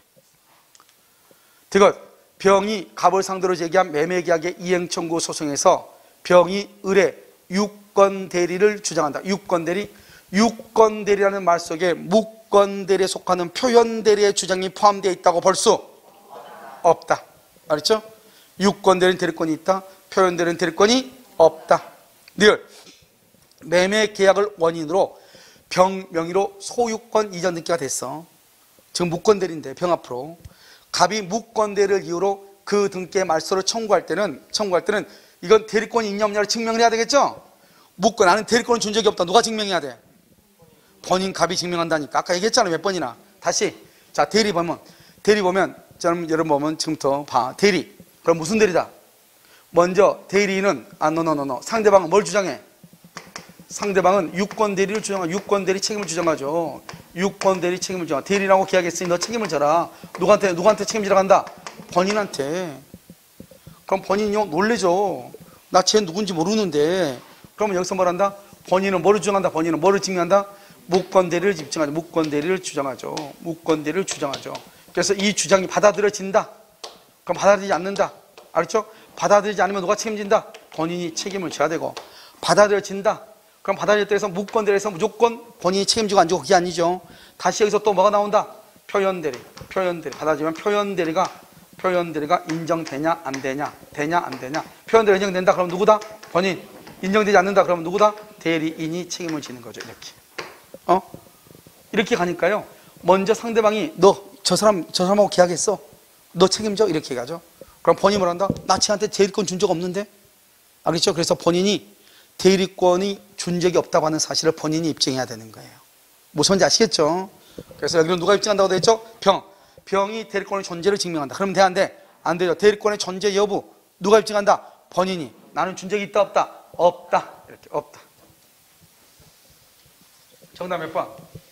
디귿. 병이 갑을 상대로 제기한 매매계약의 이행청구 소송에서 병이 을의 유권 대리를 주장한다. 유권 대리. 유권 대리라는 말 속에 무권 대리에 속하는 표현 대리의 주장이 포함되어 있다고 볼 수 없다. 알았죠? 유권 대리는 대리권이 있다. 표현 대리는 대리권이 없다. 리얼. 매매 계약을 원인으로 병 명의로 소유권 이전 등기가 됐어. 지금 무권 대리인데 병 앞으로 갑이 무권 대리를 이유로 그 등기의 말소를 청구할 때는 청구할 때는 이건 대리권이 있냐 없냐를 증명을 해야 되겠죠? 무권 나는 대리권을 준 적이 없다. 누가 증명해야 돼? 본인 갑이 증명한다니까. 아까 얘기했잖아요. 몇 번이나. 다시. 자, 대리 보면 대리 보면 저는 여러분 보면 지금부터 봐. 대리. 그럼 무슨 대리다? 먼저 대리인은 아 노노노노 상대방은 뭘 주장해? 상대방은 유권 대리를 주장하 유권 대리 책임을 주장하죠. 유권 대리 책임을 주장. 대리라고 계약했으니 너 책임을 져라. 누구한테 누구한테 책임지러 간다? 본인한테. 그럼 본인이요 놀래죠. 나 쟤 누군지 모르는데. 그러면 여기서 뭘 한다? 본인은 뭐를 주장한다? 본인은 뭐를 증명한다? 무권 대리를 집증하죠. 무권 대리를 주장하죠. 무권 대리를 주장하죠. 그래서 이 주장이 받아들여진다. 그럼 받아들이지 않는다. 알았죠? 받아들이지 않으면 누가 책임진다? 본인이 책임을 져야 되고. 받아들여진다. 그럼 받아들일 때에서 무권 대리에서 무조건 본인이 책임지고 안 지고 그게 아니죠. 다시 여기서 또 뭐가 나온다? 표현 대리. 표현 대리. 받아들이면 표현 대리가 표현 대리가 인정되냐 안 되냐 되냐 안 되냐. 표현 대리 인정된다. 그럼 누구다? 본인. 인정되지 않는다. 그러면 누구다? 대리인이 책임을 지는 거죠. 이렇게. 어? 이렇게 가니까요. 먼저 상대방이 너 저 사람 저 사람하고 계약했어. 너 책임져? 이렇게 얘기하죠. 그럼 본인이 뭐란다? 나 쟤한테 대리권 준 적 없는데? 알겠죠? 그래서 본인이 대리권이 준 적이 없다고 하는 사실을 본인이 입증해야 되는 거예요. 무슨 말인지 아시겠죠? 그래서 여기는 누가 입증한다고 되어 있죠? 병. 병이 대리권의 존재를 증명한다. 그러면 돼, 안 돼? 안 돼요. 대리권의 존재 여부. 누가 입증한다? 본인이. 나는 준 적이 있다, 없다? 없다. 이렇게, 없다. 정답 몇 번?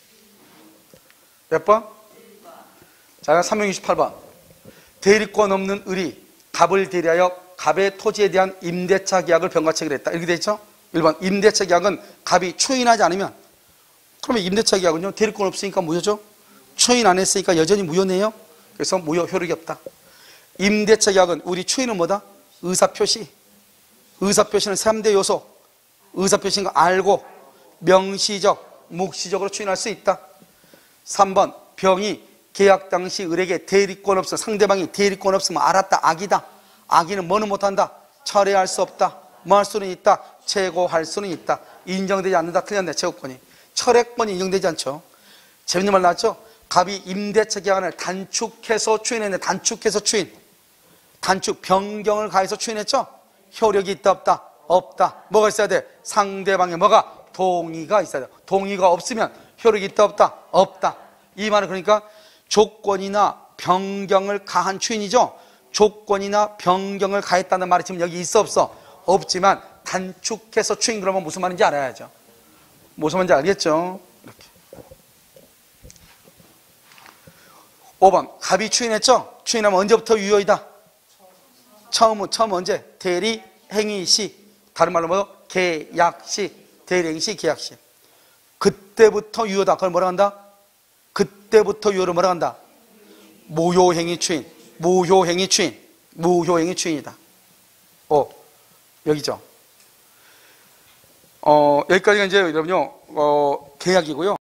몇 번? 자, 삼백육십팔 번. 대리권 없는 을이 갑을 대리하여 갑의 토지에 대한 임대차 계약을 병과 체결했다. 이렇게 돼 있죠? 일 번. 임대차 계약은 갑이 추인하지 않으면, 그러면 임대차 계약은요, 대리권 없으니까 무효죠? 추인 안 했으니까 여전히 무효네요? 그래서 무효, 효력이 없다. 임대차 계약은 우리 추인은 뭐다? 의사표시. 의사표시는 삼 대 요소. 의사표시인 거 알고 명시적, 묵시적으로 추인할 수 있다. 삼 번. 병이 계약 당시 을에게 대리권 없어, 상대방이 대리권 없으면 알았다, 악이다. 악의는 뭐는 못한다? 철회할 수 없다. 뭐 할 수는 있다? 최고할 수는 있다. 인정되지 않는다. 틀렸네, 최고권이. 철회권이 인정되지 않죠. 재밌는 말 나왔죠? 갑이 임대차 계약을 단축해서 추인했네. 단축해서 추인. 단축, 변경을 가해서 추인했죠? 효력이 있다, 없다? 없다. 뭐가 있어야 돼? 상대방의 뭐가? 동의가 있어야 돼. 동의가 없으면 효력이 있다, 없다? 없다. 이 말은 그러니까 조건이나 변경을 가한 추인이죠? 조건이나 변경을 가했다는 말이 지금 여기 있어, 없어? 없지만 단축해서 추인, 그러면 무슨 말인지 알아야죠. 무슨 말인지 알겠죠? 이렇게. 오 번. 갑이 추인했죠? 추인하면 언제부터 유효이다? 처음은, 처음 언제? 대리, 행위 시. 다른 말로 뭐요? 계약 시. 대리, 행위 시, 계약 시. 그때부터 유효다. 그걸 뭐라 한다? 그때부터 유효를 뭐라 한다? 무효행위 추인. 무효행위 추인. 무효행위 추인이다. 어, 여기죠. 어, 여기까지가 이제 여러분요, 어, 계약이고요.